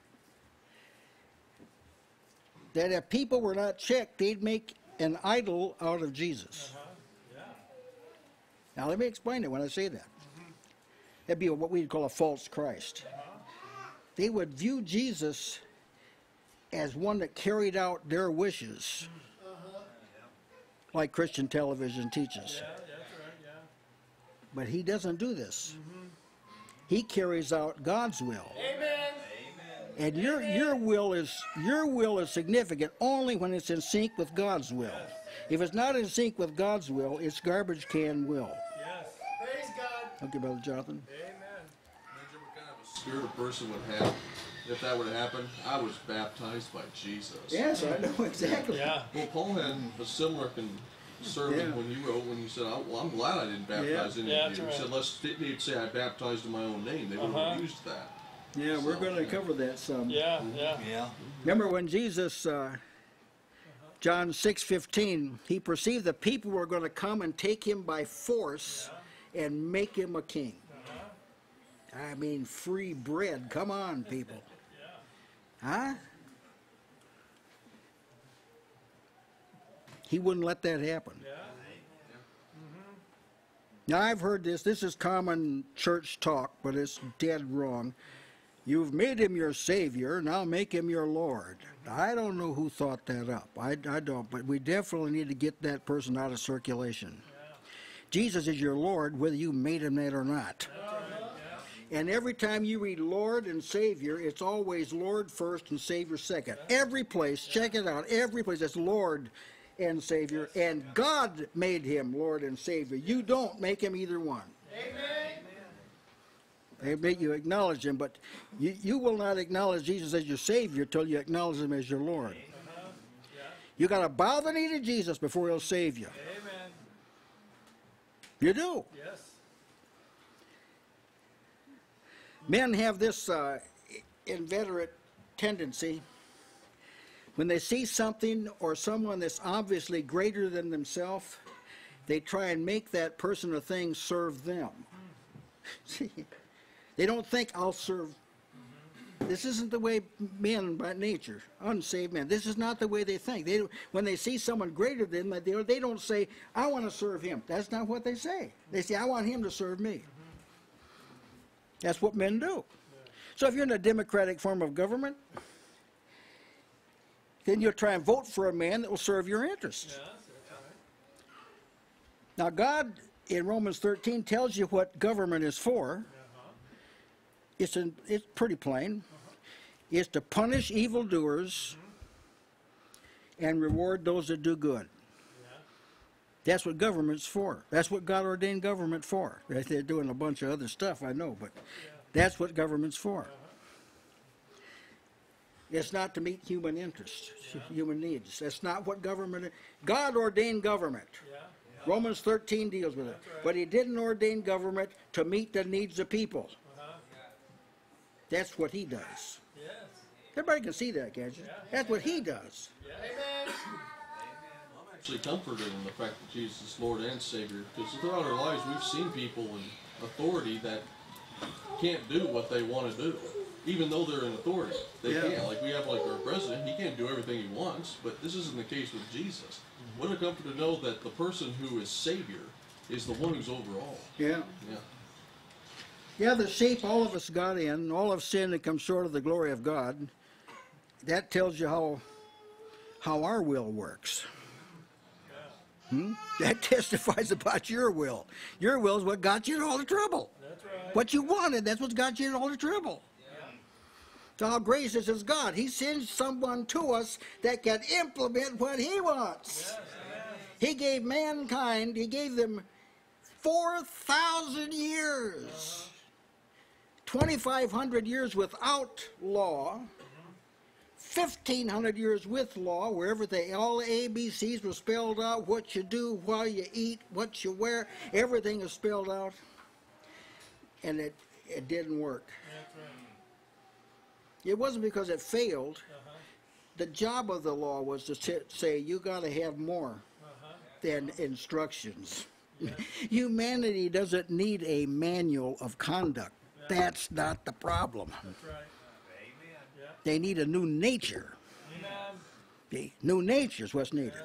that if people were not checked, they'd make an idol out of Jesus. Uh-huh. Yeah. Now let me explain it when I say that. That'd be what we'd call a false Christ. They would view Jesus as one that carried out their wishes, like Christian television teaches. Yeah, that's right. Yeah. But he doesn't do this. He carries out God's will. Amen. And your your will is your will is significant only when it's in sync with God's will. If it's not in sync with God's will, it's garbage can will. Yes. Praise God. Okay, Brother Jonathan. Amen. Imagine what kind of a spirit a person would have if that would have happened. I was baptized by Jesus. Yes, I know exactly. Yeah. Well, Paul had a similar con- sermon Yeah. when you wrote, when you said, oh, well, I'm glad I didn't baptize any Yeah, of you. that's He said, right. let's, they'd say I baptized in my own name. They wouldn't Uh-huh. have used that. Yeah, we're So, going to yeah. cover that some. Yeah, yeah. Yeah. Remember when Jesus, uh, John six fifteen, he perceived the people were going to come and take him by force and make him a king. I mean, free bread. Come on, people. Huh? He wouldn't let that happen. Yeah. Now, I've heard this. This is common church talk, but it's dead wrong. You've made him your Savior, now make him your Lord. I don't know who thought that up. I, I don't, but we definitely need to get that person out of circulation. Yeah. Jesus is your Lord, whether you made him that or not. That's right. Yeah. And every time you read Lord and Savior, it's always Lord first and Savior second. Every place, check it out, every place, it's Lord and Savior, and God made him Lord and Savior. You don't make him either one. Amen. They make you acknowledge him, but you, you will not acknowledge Jesus as your Savior till you acknowledge him as your Lord. Uh-huh. Yeah. You got to bow the knee to Jesus before he'll save you. Amen. You do. Yes. Men have this uh, inveterate tendency. When they see something or someone that's obviously greater than themselves, they try and make that person or thing serve them. See, they don't think, I'll serve. This isn't the way men by nature, unsaved men, this is not the way they think. They, when they see someone greater than them, they, they don't say, I want to serve him. That's not what they say. They say, I want him to serve me. That's what men do. So if you're in a democratic form of government, then you'll try and vote for a man that will serve your interests. Yes, that's right. Now God, in Romans thirteen, tells you what government is for. Uh-huh. It's, an, it's pretty plain. It's to punish evildoers and reward those that do good. Yeah. That's what government's for. That's what God ordained government for. They're doing a bunch of other stuff, I know, but that's what government's for. It's not to meet human interests, human needs. That's not what government is. God ordained government. Yeah. Romans thirteen deals with it. right. But he didn't ordain government to meet the needs of people. Uh-huh. That's what he does. Yes. Everybody can see that, can't you? That's what he does. Yeah. Amen. I'm actually comforted in the fact that Jesus is Lord and Savior, because throughout our lives we've seen people in authority that can't do what they want to do, even though they're in authority. They Yeah. can't. Like we have like our president, he can't do everything he wants, but this isn't the case with Jesus. What a comfort to know that the person who is Savior is the one who's over all. Yeah. Yeah. Yeah, the shape all of us got in, all of sin that comes short of the glory of God, that tells you how how our will works. Hmm? That testifies about your will. Your will is what got you in all the trouble. That's right. What you wanted, that's what got you in all the trouble. Yeah. So how gracious is God? He sends someone to us that can implement what he wants. Yes. Amen. He gave mankind, he gave them four thousand years. twenty-five hundred years without law. fifteen hundred years with law, where everything, all the A B Cs were spelled out, what you do, while you eat, what you wear, everything is spelled out. And it, it didn't work. That's right. It wasn't because it failed. Uh-huh. The job of the law was to t- say, you got to have more Uh-huh. than instructions. Humanity doesn't need a manual of conduct. That's not the problem. That's right. Yeah. They need a new nature. Amen. The new nature is what's needed.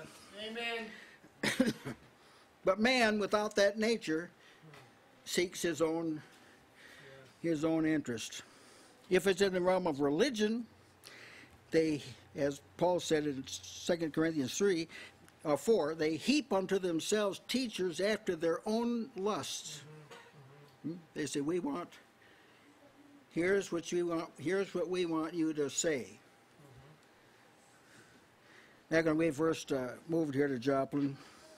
Amen. But man, without that nature, seeks his own his own interest. If it's in the realm of religion, they, as Paul said in Second Corinthians three, uh, four, they heap unto themselves teachers after their own lusts. Hmm? They say, we want, here's what you want, here's what we want you to say. Back when we first uh, moved here to Joplin,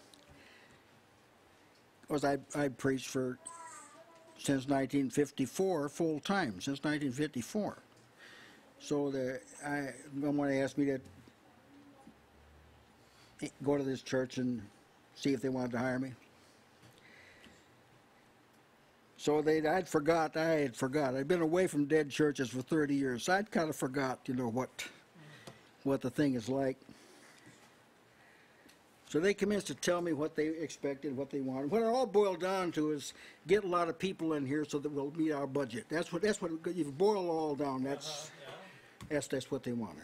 because I, I preached for since nineteen fifty-four, full time, since nineteen fifty-four. So the, I, someone asked me to go to this church and see if they wanted to hire me. So they, I'd forgot, I had forgot. I'd been away from dead churches for thirty years, so I'd kind of forgot, you know, what, what the thing is like. So they commenced to tell me what they expected, what they wanted. What it all boiled down to is get a lot of people in here so that we'll meet our budget. That's what, that's what, you boil it all down, that's, Uh-huh, yeah. that's, that's what they wanted.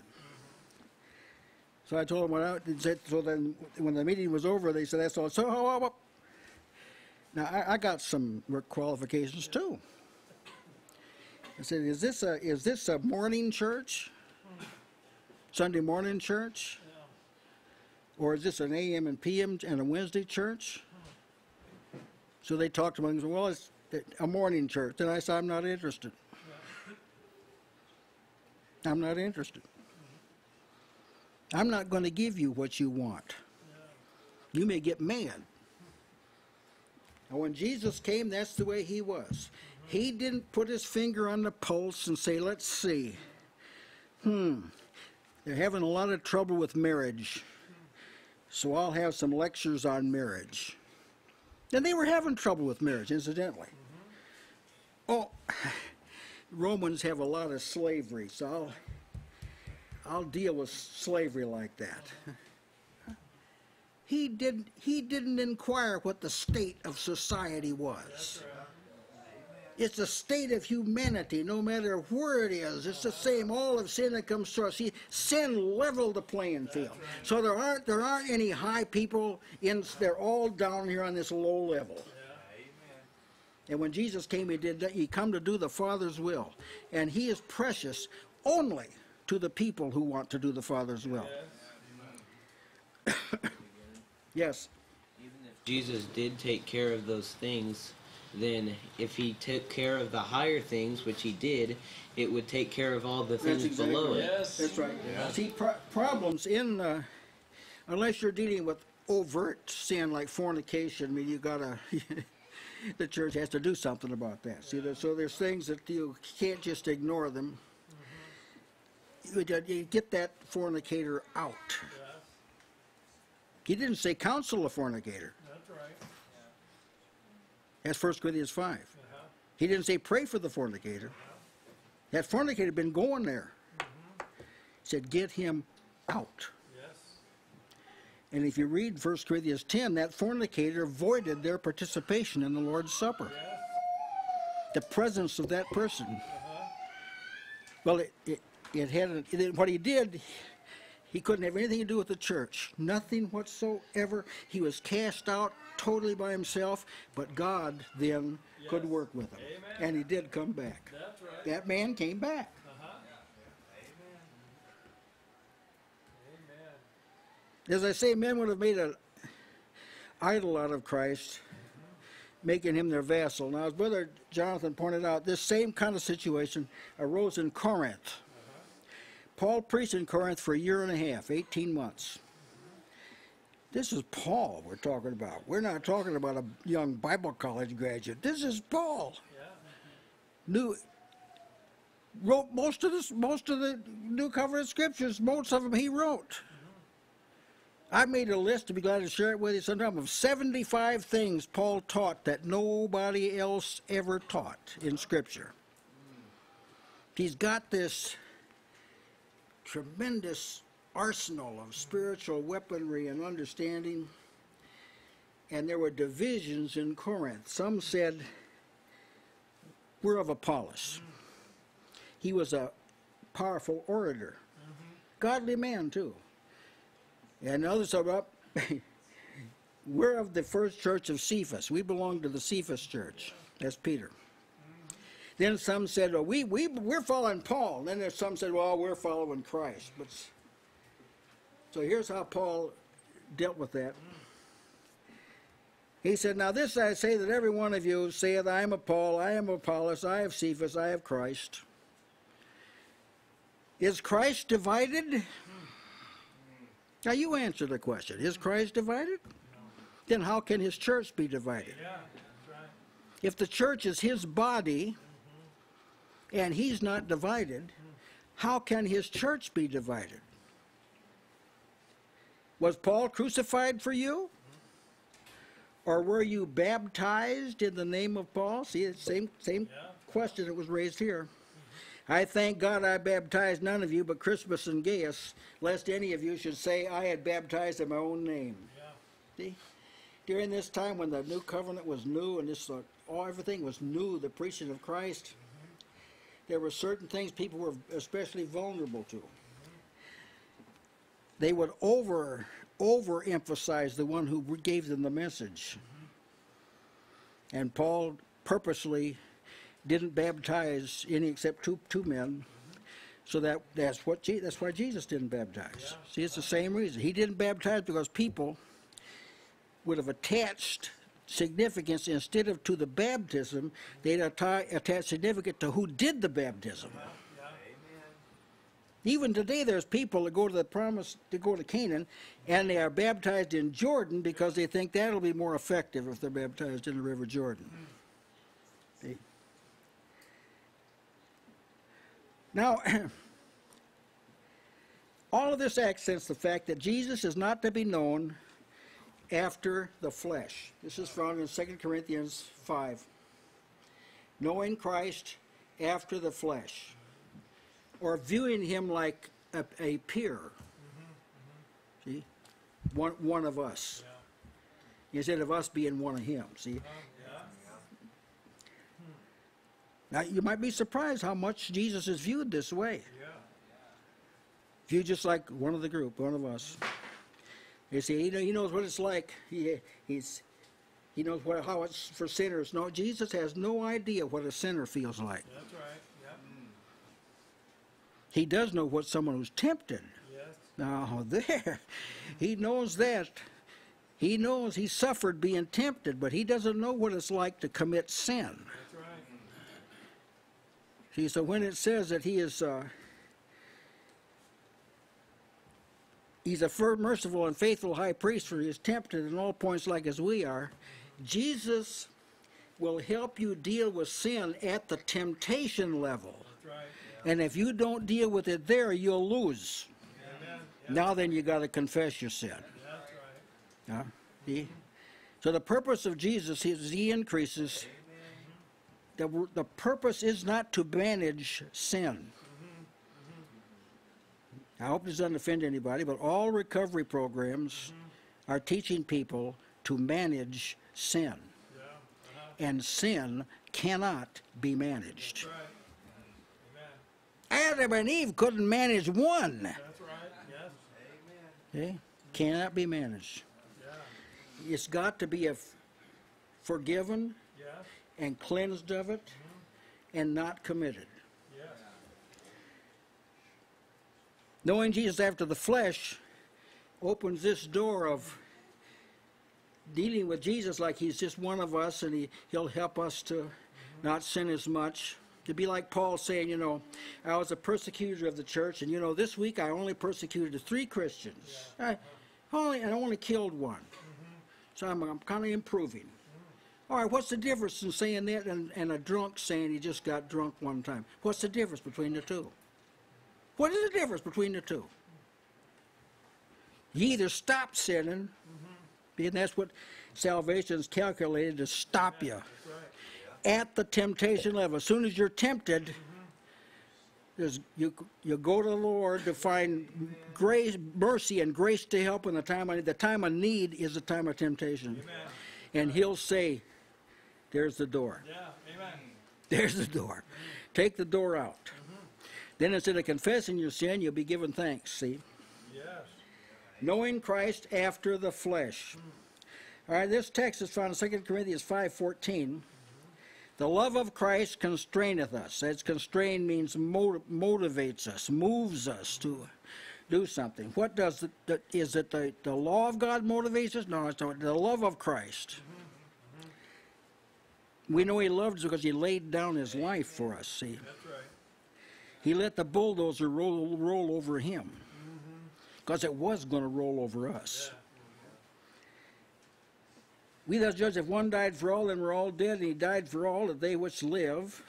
So I told them what I said, so then when the meeting was over, they said, that's all. So, oh, oh, oh. Now, I, I got some work qualifications too. I said, is this a, is this a morning church? Sunday morning church? Or is this an A M and P M and a Wednesday church? So they talked to me and said, well, it's a morning church. And I said, I'm not interested. I'm not interested. I'm not going to give you what you want. You may get mad. And when Jesus came, that's the way he was. He didn't put his finger on the pulse and say, let's see. Hmm, they're having a lot of trouble with marriage. So I'll have some lectures on marriage. And they were having trouble with marriage, incidentally. Oh, Romans have a lot of slavery, so I'll, I'll deal with slavery like that. He didn't, he didn't inquire what the state of society was. It's a state of humanity, no matter where it is. It's the same. All of sin that comes to us. See, sin leveled the playing field. So there aren't there aren't any high people in. They're all down here on this low level. And when Jesus came, he did that. He come to do the Father's will, and he is precious only to the people who want to do the Father's will. Yes. Even if Jesus did take care of those things, then if he took care of the higher things, which he did, it would take care of all the things That's exactly below right. it. Yes. That's right. Yeah. See, pro problems in, uh, unless you're dealing with overt sin like fornication, I mean, you gotta, the church has to do something about that. See, there, so there's things that you can't just ignore them. Mm-hmm. you, you get that fornicator out. Yeah. He didn't say counsel a fornicator. That's right. That's First Corinthians five. Uh-huh. He didn't say pray for the fornicator. That fornicator had been going there. Mm-hmm. He said, get him out. Yes. And if you read First Corinthians ten, that fornicator voided their participation in the Lord's Supper. Yes. The presence of that person. Uh-huh. Well, it, it, it had, a, it, what he did, he couldn't have anything to do with the church. Nothing whatsoever. He was cast out totally by himself, but God then Yes. could work with him. Amen. And he did come back. That's right. That man came back. Uh-huh. Amen. Amen. As I say, men would have made an idol out of Christ, making him their vassal. Now, as Brother Jonathan pointed out, this same kind of situation arose in Corinth. Paul preached in Corinth for a year and a half, eighteen months. This is Paul we're talking about. We're not talking about a young Bible college graduate. This is Paul. Yeah. New, wrote most of this, most of the New Covenant scriptures. Most of them he wrote. I made a list, to be glad to share it with you sometime, of seventy-five things Paul taught that nobody else ever taught in Scripture. He's got this tremendous arsenal of spiritual weaponry and understanding. And there were divisions in Corinth. Some said, we're of Apollos. He was a powerful orator. Godly man, too. And others are up. We're of the first church of Cephas. We belong to the Cephas church. That's Peter. Then some said, well, we, we, we're following Paul. Then there's some said, well, we're following Christ. But so here's how Paul dealt with that. He said, now this I say, that every one of you saith, I am of Paul, I am of Apollos, I have Cephas, I have Christ. Is Christ divided? Now you answer the question. Is Christ divided? Then how can his church be divided? Yeah. That's right. If the church is his body and he's not divided, how can his church be divided? Was Paul crucified for you? Or were you baptized in the name of Paul? See, it's same same Yeah. question that was raised here. I thank God I baptized none of you but Crispus and Gaius, lest any of you should say I had baptized in my own name. Yeah. See? During this time when the new covenant was new and this uh, all everything was new, the preaching of Christ, mm-hmm. there were certain things people were especially vulnerable to. Mm-hmm. They would over overemphasize the one who gave them the message. Mm-hmm. And Paul purposely didn't baptize any except two two men. Mm-hmm. So that that's what Je that's why Jesus didn't baptize. Yeah. See, it's the same reason. He didn't baptize because people would have attached significance instead of to the baptism, they'd atta attach significance to who did the baptism. Yeah. Yeah. Even today, there's people that go to the promise to go to Canaan, and they are baptized in Jordan because they think that'll be more effective if they're baptized in the River Jordan. Mm. See? Now, all of this accents the fact that Jesus is not to be known after the flesh. This is found in Second Corinthians five. Knowing Christ after the flesh, or viewing him like a, a peer. Mm-hmm, mm-hmm. See? One, one of us. Yeah. Instead of us being one of him. See? Uh, yeah. Now, you might be surprised how much Jesus is viewed this way. Yeah. Viewed just like one of the group, one of us. You see, he, he knows what it's like. He, he's, he knows what, how it's for sinners. No, Jesus has no idea what a sinner feels like. That's right. Yeah. He does know what someone who's tempted. Yes. Now, there, he knows that. He knows he suffered being tempted, but he doesn't know what it's like to commit sin. That's right. See, so when it says that he is, uh, he's a firm, merciful, and faithful high priest, for he is tempted in all points like as we are, Jesus will help you deal with sin at the temptation level. That's right. Yeah. And if you don't deal with it there, you'll lose. Amen. Yeah. Now then, you got to confess your sin. That's right. Yeah. See? So the purpose of Jesus is he increases. The, the purpose is not to manage sin. I hope this doesn't offend anybody, but all recovery programs mm-hmm. are teaching people to manage sin. Yeah. Uh-huh. And sin cannot be managed. That's right. Amen. Adam and Eve couldn't manage one. That's right. Yes. Amen. Okay? Cannot be managed. Yeah. It's got to be a f forgiven Yes. and cleansed of it mm-hmm. and not committed. Yes. Knowing Jesus after the flesh opens this door of dealing with Jesus like he's just one of us, and he, he'll help us to mm-hmm. not sin as much. To be like Paul saying, you know, I was a persecutor of the church, and you know, this week I only persecuted three Christians. Yeah. I only, and I only killed one. Mm-hmm. So I'm, I'm kind of improving. Mm-hmm. All right, what's the difference in saying that and, and a drunk saying he just got drunk one time? What's the difference between the two? What is the difference between the two? You either stop sinning, mm-hmm. and that's what salvation is calculated to stop you. That's right. At the temptation level. As soon as you're tempted, mm-hmm. there's, you, you go to the Lord to find Amen. Grace, mercy, and grace to help in the time of need. The time of need is the time of temptation. Amen. And he'll say, there's the door. Yeah. Amen. There's the door. Take the door out. Then instead of confessing your sin, you'll be given thanks, see? Yes. Knowing Christ after the flesh. All right, this text is found in Second Corinthians five fourteen. The love of Christ constraineth us. That's constrain means motiv motivates us, moves us to do something. What does it, the, is it the, the law of God motivates us? No, it's the, the love of Christ. We know he loved us because he laid down his life for us, see? That's right. He let the bulldozer roll, roll over him because mm-hmm. it was going to roll over us. Yeah. We thus judge if one died for all, then we're all dead, and he died for all, that they which live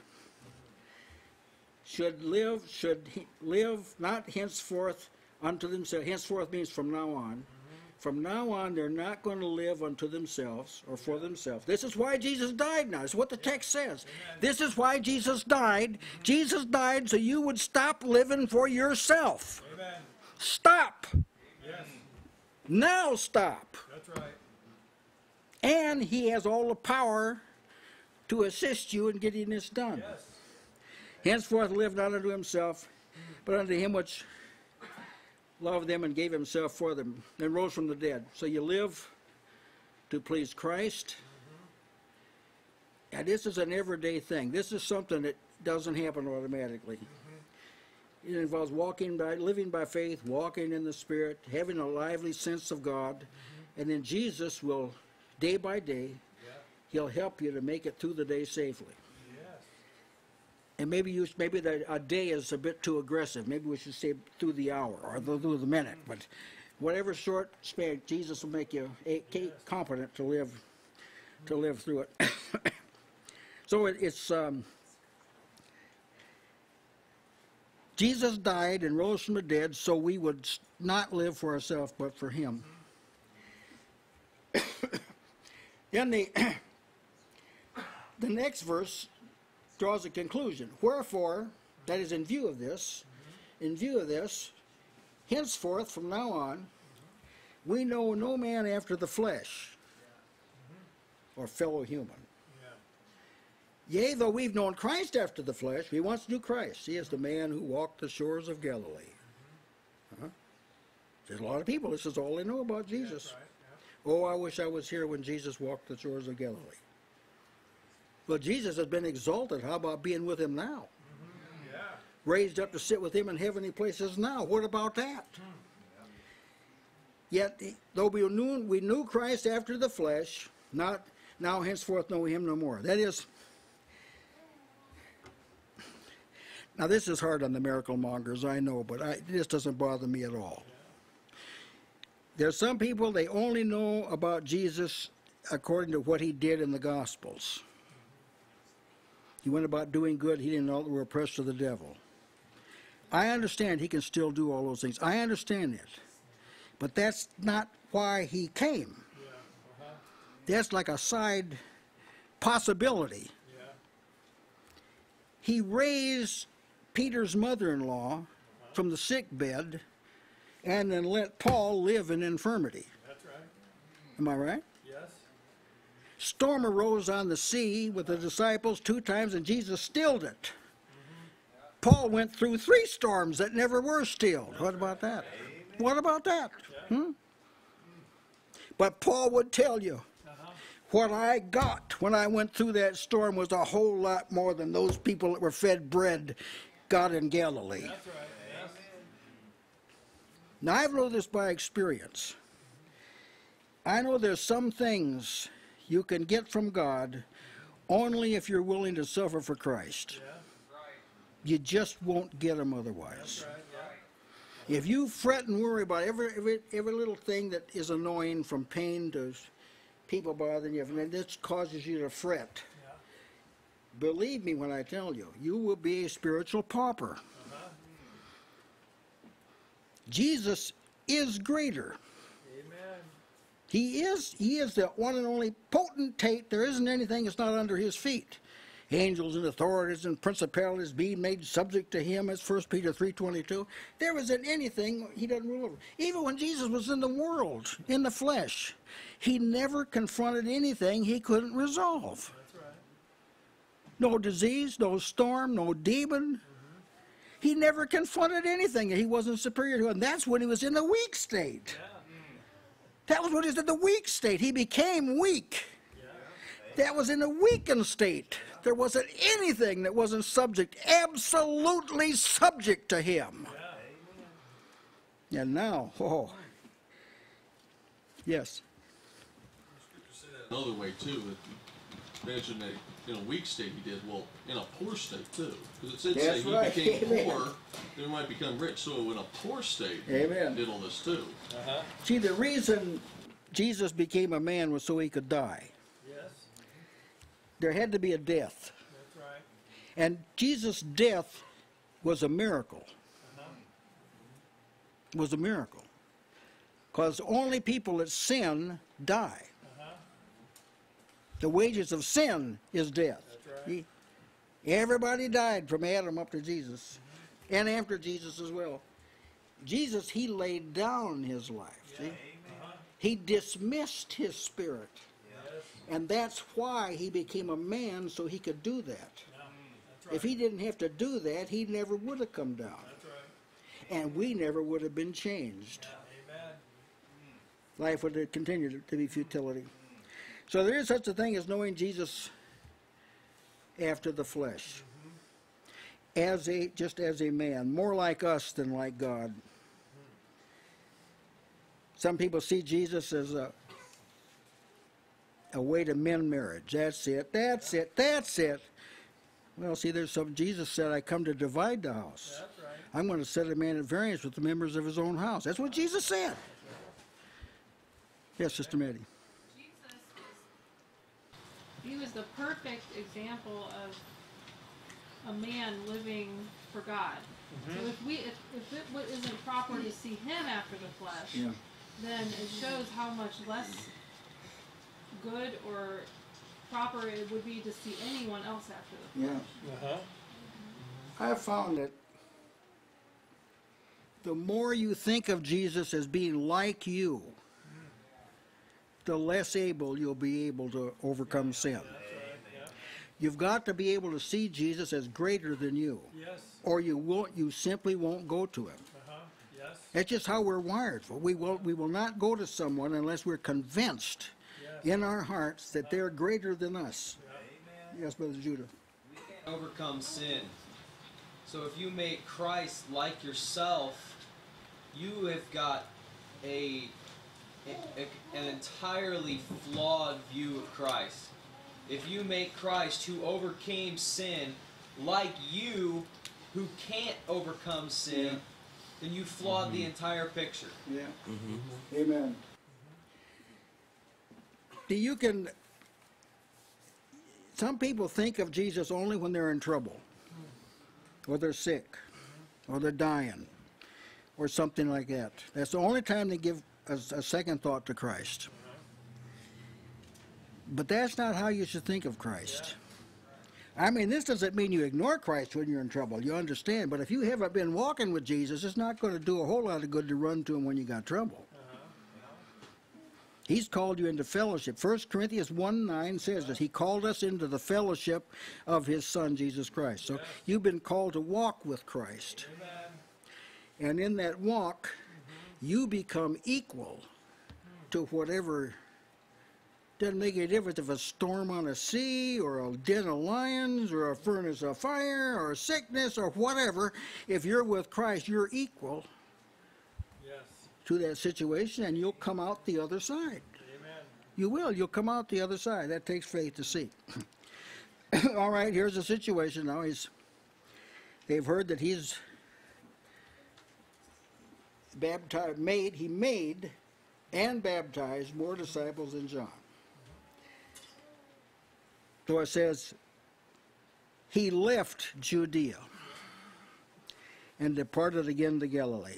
should live, should he live not henceforth unto themselves. Henceforth means from now on. Mm-hmm. from now on, they're not going to live unto themselves or for themselves. This is why Jesus died now. It's what the text says. This is why Jesus died. Jesus died so you would stop living for yourself. Amen. Stop. Yes. Now stop. That's right. And he has all the power to assist you in getting this done. Yes. Henceforth live not unto himself, but unto him which loved them and gave himself for them, and rose from the dead. So you live to please Christ. Mm-hmm. And this is an everyday thing. This is something that doesn't happen automatically. Mm-hmm. It involves walking by, living by faith, walking in the Spirit, having a lively sense of God, mm-hmm. and then Jesus will, day by day, yeah. he'll help you to make it through the day safely. And maybe you, maybe the, a day is a bit too aggressive. Maybe we should say through the hour or through the minute. But whatever short span, Jesus will make you a, a, competent to live, to live through it. So it, it's um, Jesus died and rose from the dead, so we would not live for ourselves, but for Him. Then the the next verse draws a conclusion. Wherefore, that is in view of this, mm-hmm. in view of this, henceforth, from now on, mm-hmm. we know no man after the flesh, yeah. or fellow human. Yeah. Yea, though we've known Christ after the flesh, we once knew Christ. He is the man who walked the shores of Galilee. Mm-hmm. huh? There's a lot of people, this is all they know about Jesus. Right. Yeah. Oh, I wish I was here when Jesus walked the shores of Galilee. Well, Jesus has been exalted. How about being with him now? Mm-hmm. Yeah. Raised up to sit with him in heavenly places now. What about that? Mm-hmm. Yet, though we knew, we knew Christ after the flesh, not now henceforth know him no more. That is, now this is hard on the miracle mongers, I know, but I, this doesn't bother me at all. Yeah. There's some people, they only know about Jesus according to what he did in the Gospels. He went about doing good. He didn't know that we're oppressed of the devil. I understand he can still do all those things. I understand it. But that's not why he came. Yeah. Uh-huh. That's like a side possibility. Yeah. He raised Peter's mother-in-law uh-huh. from the sick bed and then let Paul live in infirmity. That's right. Am I right? Storm arose on the sea with the disciples two times, and Jesus stilled it. Mm-hmm. Paul went through three storms that never were stilled. What about that? Amen. What about that? Yeah. Hmm? But Paul would tell you, uh-huh. what I got when I went through that storm was a whole lot more than those people that were fed bread got in Galilee. That's right. Yes. Now, I've known this by experience. I know there's some things you can get from God only if you're willing to suffer for Christ. Yeah. You just won't get them otherwise. Right, yeah. If you fret and worry about every, every every little thing that is annoying, from pain to people bothering you, and this causes you to fret, yeah. believe me when I tell you, you will be a spiritual pauper. Uh-huh. Jesus is greater. He is, he is the one and only potentate. There isn't anything that's not under his feet. Angels and authorities and principalities be made subject to him, as First Peter three twenty-two. There isn't anything he doesn't rule over. Even when Jesus was in the world, in the flesh, he never confronted anything he couldn't resolve. That's right. No disease, no storm, no demon. Mm-hmm. He never confronted anything that he wasn't superior to. And that's when he was in the weak state. Yeah. That was what he was in the weak state. He became weak. Yeah. That was in a weakened state. There wasn't anything that wasn't subject, absolutely subject to him. Yeah. And now, oh, yes. Another way too, imagine that in a weak state he did, well, in a poor state too. Because it said say he right. became Amen. poor, then he might become rich. So in a poor state, Amen. he did all this too. Uh-huh. See, the reason Jesus became a man was so he could die. Yes. There had to be a death. That's right. And Jesus' death was a miracle. Uh-huh. Was a miracle. Because only people that sin die. Uh-huh. The wages of sin is death. That's right. He- everybody died from Adam up to Jesus. And after Jesus as well. Jesus, he laid down his life. See? Uh-huh. He dismissed his spirit. Yes. And that's why he became a man, so he could do that. Yeah. That's right. If he didn't have to do that, he never would have come down. That's right. And we never would have been changed. Yeah. Amen. Life would have continued to be futility. So there is such a thing as knowing Jesus after the flesh. As a, just as a man, more like us than like God. Some people see Jesus as a, a way to mend marriage. That's it, that's it, that's it. Well, see, there's some, Jesus said, I come to divide the house. That's right. I'm going to set a man at variance with the members of his own house. That's what Jesus said. Yes, Sister Maddie. Jesus is, he was the perfect example of a man living for God. So if we, if, if it wa- isn't proper to see him after the flesh, Yeah. then it shows how much less good or proper it would be to see anyone else after the flesh. Yeah. Uh-huh. I've found that the more you think of Jesus as being like you, the less able you'll be able to overcome sin. That's right. Yeah. You've got to be able to see Jesus as greater than you, Yes. or you won't. You simply won't go to him. Uh-huh. Yes. That's just how we're wired. For we will. We will not go to someone unless we're convinced Yes. in our hearts that they're greater than us. Yes, Brother Judah. We can't overcome sin. So if you make Christ like yourself, you have got a, a, a an entirely flawed view of Christ. If you make Christ, who overcame sin, like you, who can't overcome sin, Yeah. then you flawed the entire picture. Yeah. Amen. See, you can. Some people think of Jesus only when they're in trouble, or they're sick, or they're dying, or something like that. That's the only time they give a, a second thought to Christ. But that's not how you should think of Christ. I mean, this doesn't mean you ignore Christ when you're in trouble. You understand. But if you haven't been walking with Jesus, it's not going to do a whole lot of good to run to him when you got trouble. He's called you into fellowship. First Corinthians one nine says that he called us into the fellowship of his Son, Jesus Christ. So you've been called to walk with Christ. Amen. And in that walk, you become equal to whatever. Doesn't make any difference if a storm on a sea, or a den of lions, or a furnace of fire, or sickness, or whatever. If you're with Christ, you're equal Yes. to that situation, and you'll come out the other side. Amen. You will. You'll come out the other side. That takes faith to see. All right, here's the situation now. He's, they've heard that he's baptized, made, he made and baptized more disciples than John. So it says, he left Judea and departed again to Galilee.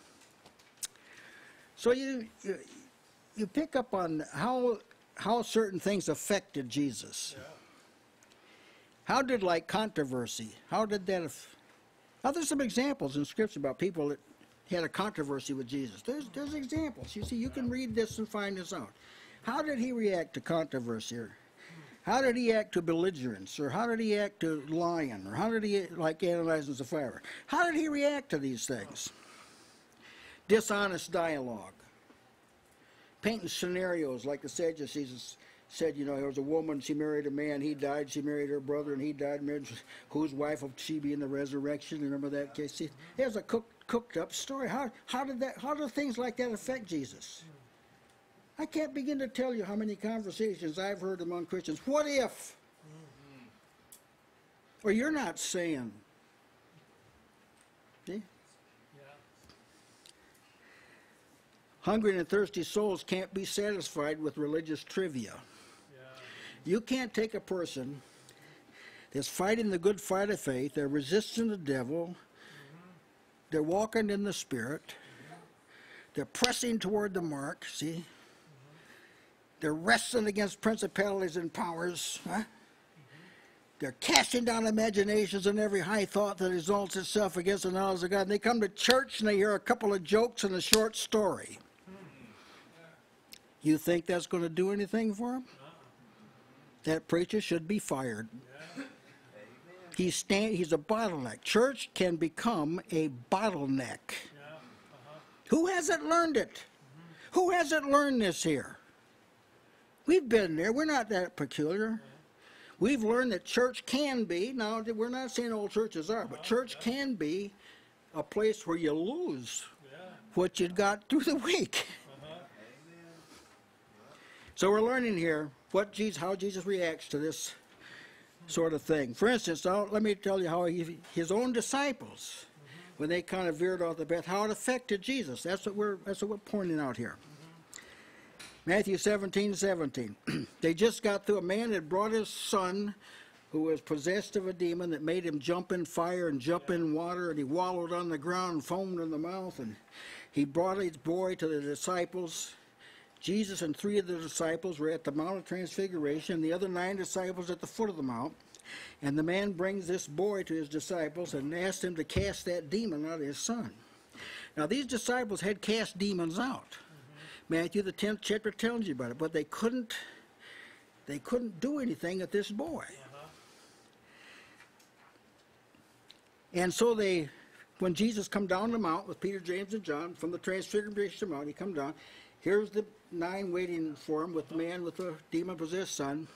So you, you you pick up on how how certain things affected Jesus. Yeah. How did, like, controversy, how did that aff- now there's some examples in Scripture about people that had a controversy with Jesus. There's there's examples. You see, you can read this and find this out. How did he react to controversy? Or how did he act to belligerence? Or how did he act to lying? Or how did he, like Ananias and Sapphira? How did he react to these things? Dishonest dialogue. Painting scenarios like the Sadducees said, you know, there was a woman, she married a man, he died, she married her brother, and he died, married, whose wife will she be in the resurrection? Remember that case? See, there's a cooked, cooked up story. How, how did that, how do things like that affect Jesus? I can't begin to tell you how many conversations I've heard among Christians. What if? Or you're not saying. See? Yeah. Hungry and thirsty souls can't be satisfied with religious trivia. Yeah. You can't take a person that's fighting the good fight of faith, they're resisting the devil, they're walking in the Spirit, They're pressing toward the mark, see? They're wrestling against principalities and powers. Huh? They're casting down imaginations and every high thought that exalts itself against the knowledge of God. And they come to church and they hear a couple of jokes and a short story. You think that's going to do anything for them? That preacher should be fired. He's, stand, he's a bottleneck. Church can become a bottleneck. Who hasn't learned it? Who hasn't learned this here? We've been there. We're not that peculiar. We've learned that church can be, now we're not saying all churches are, but church can be a place where you lose what you got through the week. So we're learning here what Jesus, how Jesus reacts to this sort of thing. For instance, now, let me tell you how he, his own disciples, when they kind of veered off the path, how it affected Jesus. That's what we're, that's what we're pointing out here. Matthew seventeen, seventeen. They just got through, a man had brought his son who was possessed of a demon that made him jump in fire and jump in water, and he wallowed on the ground and foamed in the mouth, and he brought his boy to the disciples. Jesus and three of the disciples were at the Mount of Transfiguration, the other nine disciples at the foot of the mount. And the man brings this boy to his disciples and asks them to cast that demon out of his son. Now these disciples had cast demons out. Matthew the tenth chapter tells you about it, but they couldn't they couldn't do anything with this boy. Uh-huh. And so they, when Jesus come down the mount with Peter, James, and John from the Transfiguration Mount, he come down. Here's the nine waiting for him with the man with the demon-possessed son.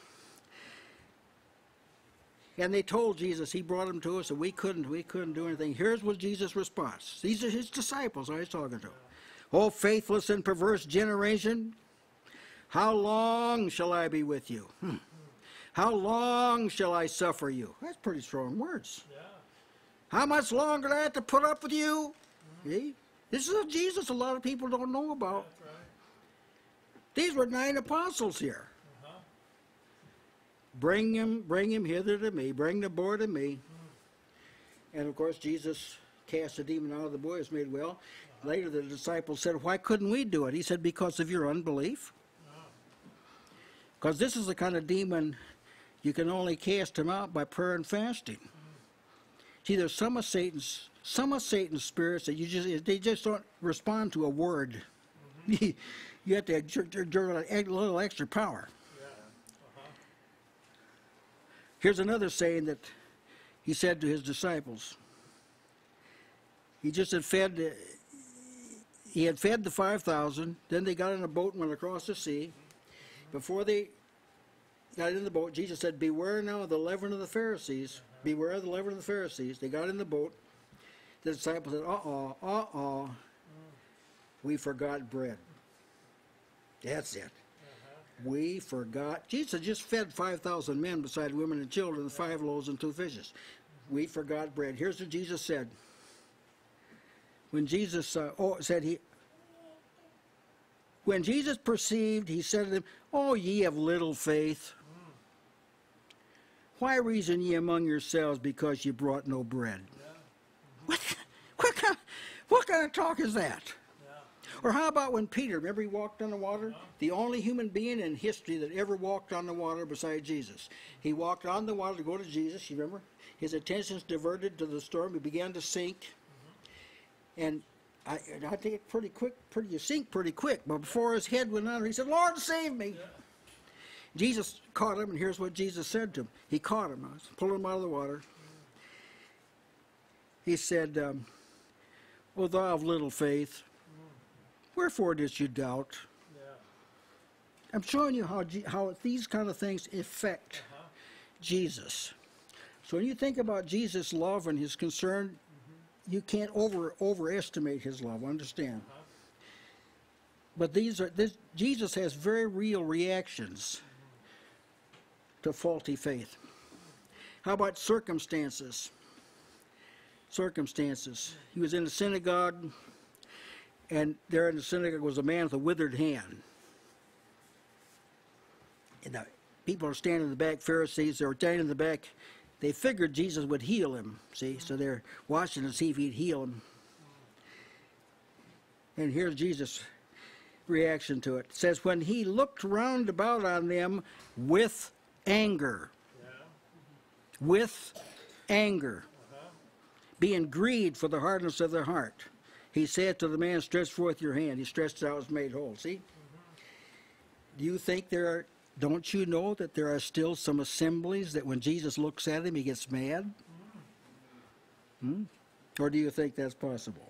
And they told Jesus, he brought him to us, and we couldn't, we couldn't do anything. Here's what Jesus' response. These are his disciples I was talking to. O faithless and perverse generation, how long shall I be with you? Hmm. How long shall I suffer you? That's pretty strong words. Yeah. How much longer do I have to put up with you? Mm-hmm. See? This is a Jesus a lot of people don't know about. That's right. These were nine apostles here. Uh-huh. Bring him, bring him hither to me. Bring the boy to me. Mm. And of course, Jesus cast the demon out of the boy, is made well. Uh-huh. Later, the disciples said, "Why couldn't we do it?" He said, "Because of your unbelief." Because this is the kind of demon you can only cast him out by prayer and fasting. Mm. See, there's some of Satan's some of Satan's spirits that you just they just don't respond to a word. Mm-hmm. You have to exert a little extra power. Yeah. Uh-huh. Here's another saying that he said to his disciples. He just had fed. He had fed the five thousand. Then they got in a boat and went across the sea. Before they got in the boat, Jesus said, "Beware now of the leaven of the Pharisees. Uh-huh. Beware of the leaven of the Pharisees." They got in the boat. The disciples said, "Uh-oh, uh-oh, mm. we forgot bread." That's it. Uh-huh. We forgot. Jesus just fed five thousand men beside women and children, five loaves and two fishes. Mm-hmm. We forgot bread. Here's what Jesus said. When Jesus uh, oh, said he, when Jesus perceived, he said to them, "Oh, ye of little faith, why reason ye among yourselves because ye brought no bread?" Yeah. Mm-hmm. What, what, kind of, what kind of talk is that? Yeah. Or how about when Peter, remember he walked on the water? Yeah. The only human being in history that ever walked on the water beside Jesus. He walked on the water to go to Jesus, you remember? His attention's diverted to the storm. He began to sink. Mm-hmm. And I, I think it pretty quick, pretty, you sink pretty quick. But before his head went under, he said, "Lord, save me." Yeah. Jesus caught him, and here's what Jesus said to him. He caught him, pulled him out of the water. He said, um, "O thou of little faith, wherefore didst you doubt?" Yeah. I'm showing you how, how these kind of things affect uh-huh. Jesus. So when you think about Jesus' love and his concern, mm-hmm. you can't over overestimate his love, understand. Uh-huh. But these are this Jesus has very real reactions mm-hmm. to faulty faith. How about circumstances? Circumstances. He was in the synagogue, and there in the synagogue was a man with a withered hand. And the people are standing in the back, Pharisees, they were standing in the back. They figured Jesus would heal him, see? So they're watching to see if he'd heal him. And here's Jesus' reaction to it. It says, when he looked round about on them with anger. Yeah. With anger. Uh-huh. Being grieved for the hardness of their heart. He said to the man, stretch forth your hand. He stretched it out, was made whole. See? Mm-hmm. Do you think there are, don't you know that there are still some assemblies that when Jesus looks at him, he gets mad? Mm-hmm. Hmm? Or do you think that's possible?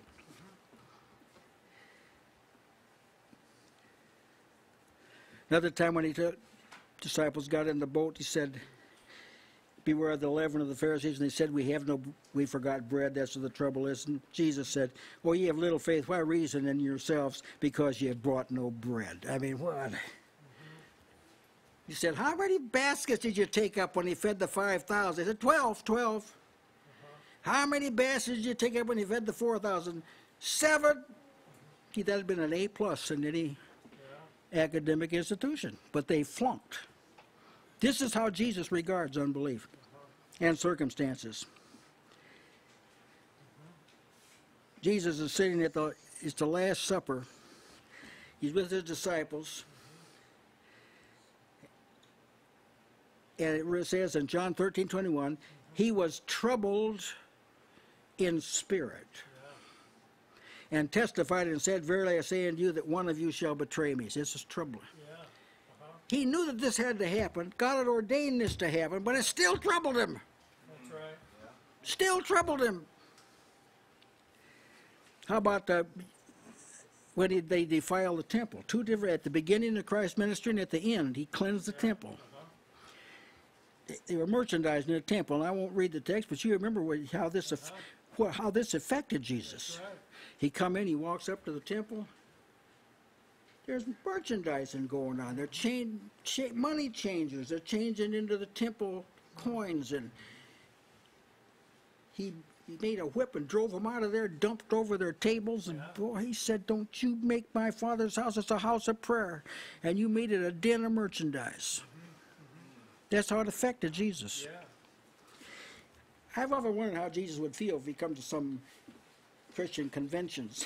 Another time when he took disciples got in the boat, he said, beware of the leaven of the Pharisees. And they said, we have no, we forgot bread. That's what the trouble is. And Jesus said, well, ye have little faith. Why reason in yourselves? Because ye have brought no bread. I mean, what? Mm-hmm. He said, how many baskets did you take up when he fed the five thousand? He said, twelve, twelve. Uh-huh. How many baskets did you take up when he fed the four thousand? Seven. See, that had been an A plus in any yeah. academic institution. But they flunked. This is how Jesus regards unbelief uh-huh. and circumstances. Uh-huh. Jesus is sitting at the, it's the Last Supper. He's with his disciples. Uh-huh. And it says in John thirteen twenty-one, uh-huh. he was troubled in spirit. Yeah. And testified and said, verily I say unto you that one of you shall betray me. This is troubling. He knew that this had to happen. God had ordained this to happen, but it still troubled him. That's right. Yeah. Still troubled him. How about uh, when he, they defile the temple? Two different, at the beginning of Christ's ministry and at the end, he cleansed the yeah. temple. Uh-huh. They, they were merchandising the temple, and I won't read the text, but you remember what, how this uh-huh. how this affected Jesus. Right. He come in, he walks up to the temple. There's merchandising going on. They're chain, cha money changers. They're changing into the temple coins. And he, he made a whip and drove them out of there, dumped over their tables. And yeah. boy, he said, don't you make my Father's house, it's a house of prayer. And you made it a den of merchandise. Mm-hmm. Mm-hmm. That's how it affected Jesus. Yeah. I've often wondered how Jesus would feel if he comes to some Christian conventions.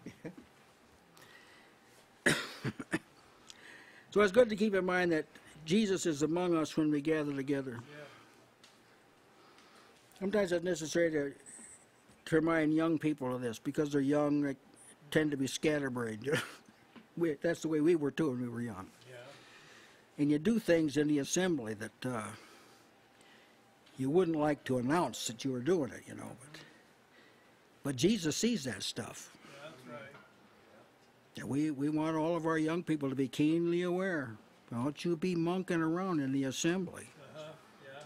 So it's good to keep in mind that Jesus is among us when we gather together. Yeah. Sometimes it's necessary to, to remind young people of this because they're young, they tend to be scatterbrained. we, that's the way we were too when we were young. Yeah. And you do things in the assembly that uh, you wouldn't like to announce that you were doing it, you know. But, but Jesus sees that stuff. Yeah, we, we want all of our young people to be keenly aware. Don't you be monkeying around in the assembly. Uh-huh. Yeah.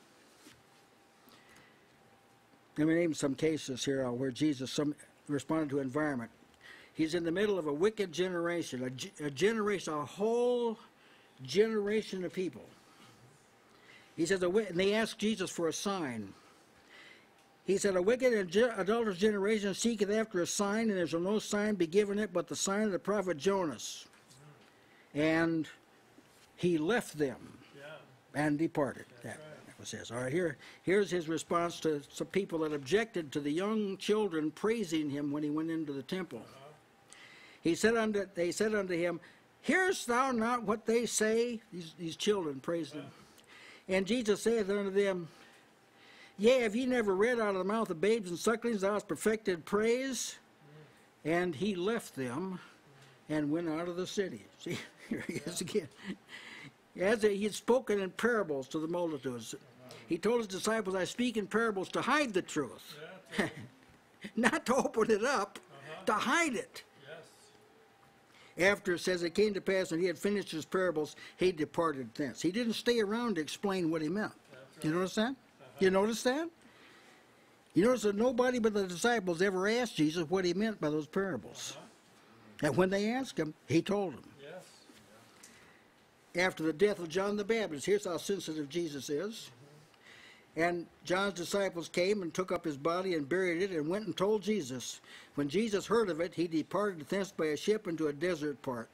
Let me name some cases here where Jesus some, responded to environment. He's in the middle of a wicked generation, a, a generation, a whole generation of people. He says, and they asked Jesus for a sign. He said, a wicked and adulterous generation seeketh after a sign, and there shall no sign be given it but the sign of the prophet Jonas. Mm-hmm. And he left them yeah. and departed. That, right. that was his. All right, here, here's his response to some people that objected to the young children praising him when he went into the temple. Uh-huh. He said unto, they said unto him, hearest thou not what they say? These, these children praised him. Uh-huh. And Jesus saith unto them, yea, have ye never read out of the mouth of babes and sucklings thou hast perfected praise? Mm. And he left them mm. and went out of the city. See, here he is again. As he had spoken in parables to the multitudes. He told his disciples, I speak in parables to hide the truth. Yeah, not to open it up, uh-huh. to hide it. Yes. After, it says, it came to pass when he had finished his parables, he departed thence. He didn't stay around to explain what he meant. Right. You notice that? You notice that? You notice that nobody but the disciples ever asked Jesus what he meant by those parables. Uh-huh. And when they asked him, he told them. Yes. After the death of John the Baptist, here's how sensitive Jesus is. Mm-hmm. And John's disciples came and took up his body and buried it and went and told Jesus. When Jesus heard of it, he departed thence by a ship into a desert part.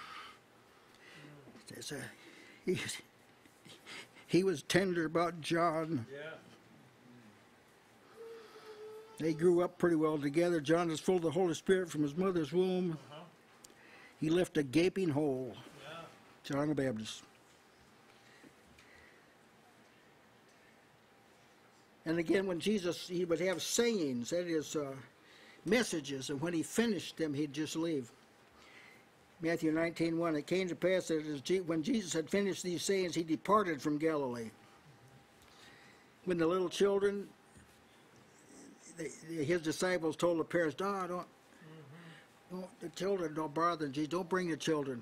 Mm. He, he was tender about John. Yeah. They grew up pretty well together. John is full of the Holy Spirit from his mother's womb. Uh-huh. He left a gaping hole. Yeah. John the Baptist. And again, when Jesus, he would have sayings, that is, uh, messages, and when he finished them, he'd just leave. Matthew nineteen one, it came to pass that as Je- when Jesus had finished these sayings, he departed from Galilee. When the little children, they, his disciples told the parents, no, don't, mm-hmm. don't, the children don't bother Jesus, don't bring the children.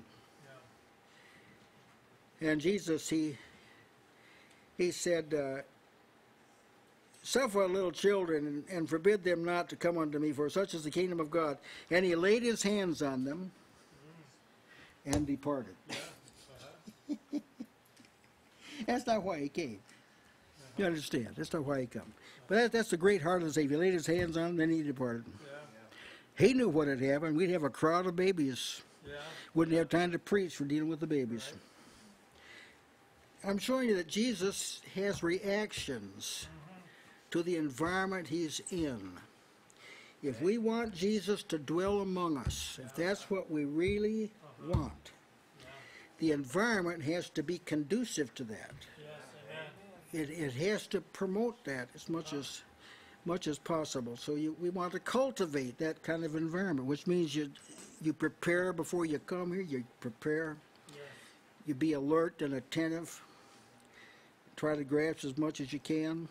Yeah. And Jesus, he, he said, uh, suffer little children and, and forbid them not to come unto me, for such is the kingdom of God. And he laid his hands on them mm. and departed. Yeah. Uh-huh. That's not why he came. Uh-huh. You understand? That's not why he come. But that, that's the great heart of the Savior. He laid his hands on them, then he departed. Yeah. He knew what had happened. We'd have a crowd of babies. Yeah. Wouldn't have time to preach for dealing with the babies. Right. I'm showing you that Jesus has reactions to the environment he's in. If we want Jesus to dwell among us, if that's what we really uh-huh. want, yeah. the environment has to be conducive to that. Yes, it, it has to promote that as much as much as possible. So you, we want to cultivate that kind of environment, which means you you prepare before you come here, you prepare, yes. you be alert and attentive, try to grasp as much as you can.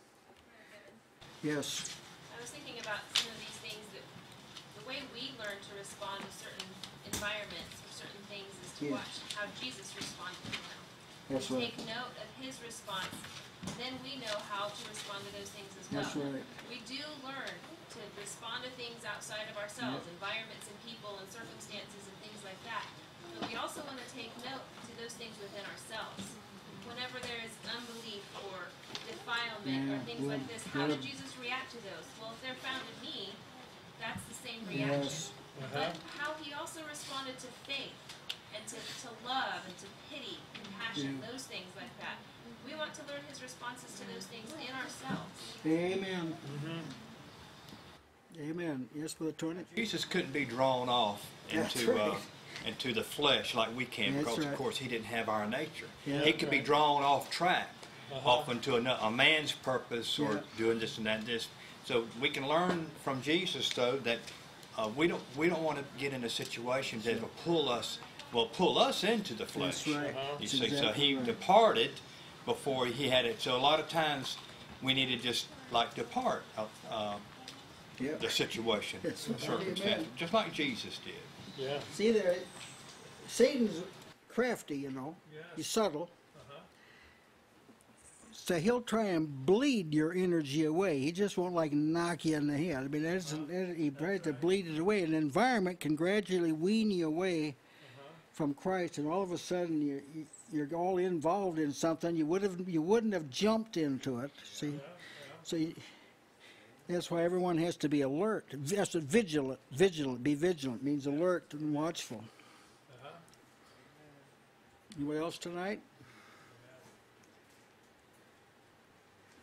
Yes. I was thinking about some of these things that the way we learn to respond to certain environments or certain things is to yes. watch how Jesus responded to them. That's and right. Take note of his response. Then we know how to respond to those things as well. That's right. We do learn to respond to things outside of ourselves, yep. environments and people and circumstances and things like that. But we also want to take note to those things within ourselves. Whenever there is unbelief or defilement yeah, or things good, like this, how good. did Jesus react to those? Well, if they're found in me, that's the same reaction. Yes. Uh-huh. But how he also responded to faith and to, to love and to pity, compassion, yeah. those things like that. We want to learn his responses to those things in ourselves. Amen. Mm-hmm. Amen. Yes, Brother Tony? Jesus couldn't be drawn off into right. uh, into the flesh like we can, That's because right. of course he didn't have our nature. Yeah, he could right. be drawn off track, uh-huh. off into a, a man's purpose or yeah. doing this and that and this. So we can learn from Jesus though that uh, we don't we don't want to get into situations that will pull us will pull us into the flesh. That's right. Uh-huh. You That's see, exactly so he right. departed before he had it. So a lot of times we need to just like depart of uh, yeah. the situation, That's the right. circumstance, Amen. just like Jesus did. Yeah. See, there, Satan's crafty, you know. Yes. He's subtle. Uh-huh. So he'll try and bleed your energy away. He just won't like knock you in the head. I mean, that's, uh-huh. that, he tries right. to bleed it away. An environment can gradually wean you away uh-huh. from Christ, and all of a sudden you're, you're all involved in something you would have you wouldn't have jumped into it. See, yeah, yeah. so you, that's why everyone has to be alert. That's what vigilant. Vigilant. Be vigilant means alert and watchful. Uh-huh. Anybody else tonight?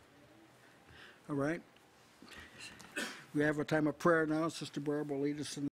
All right. We have a time of prayer now. Sister Barb will lead us in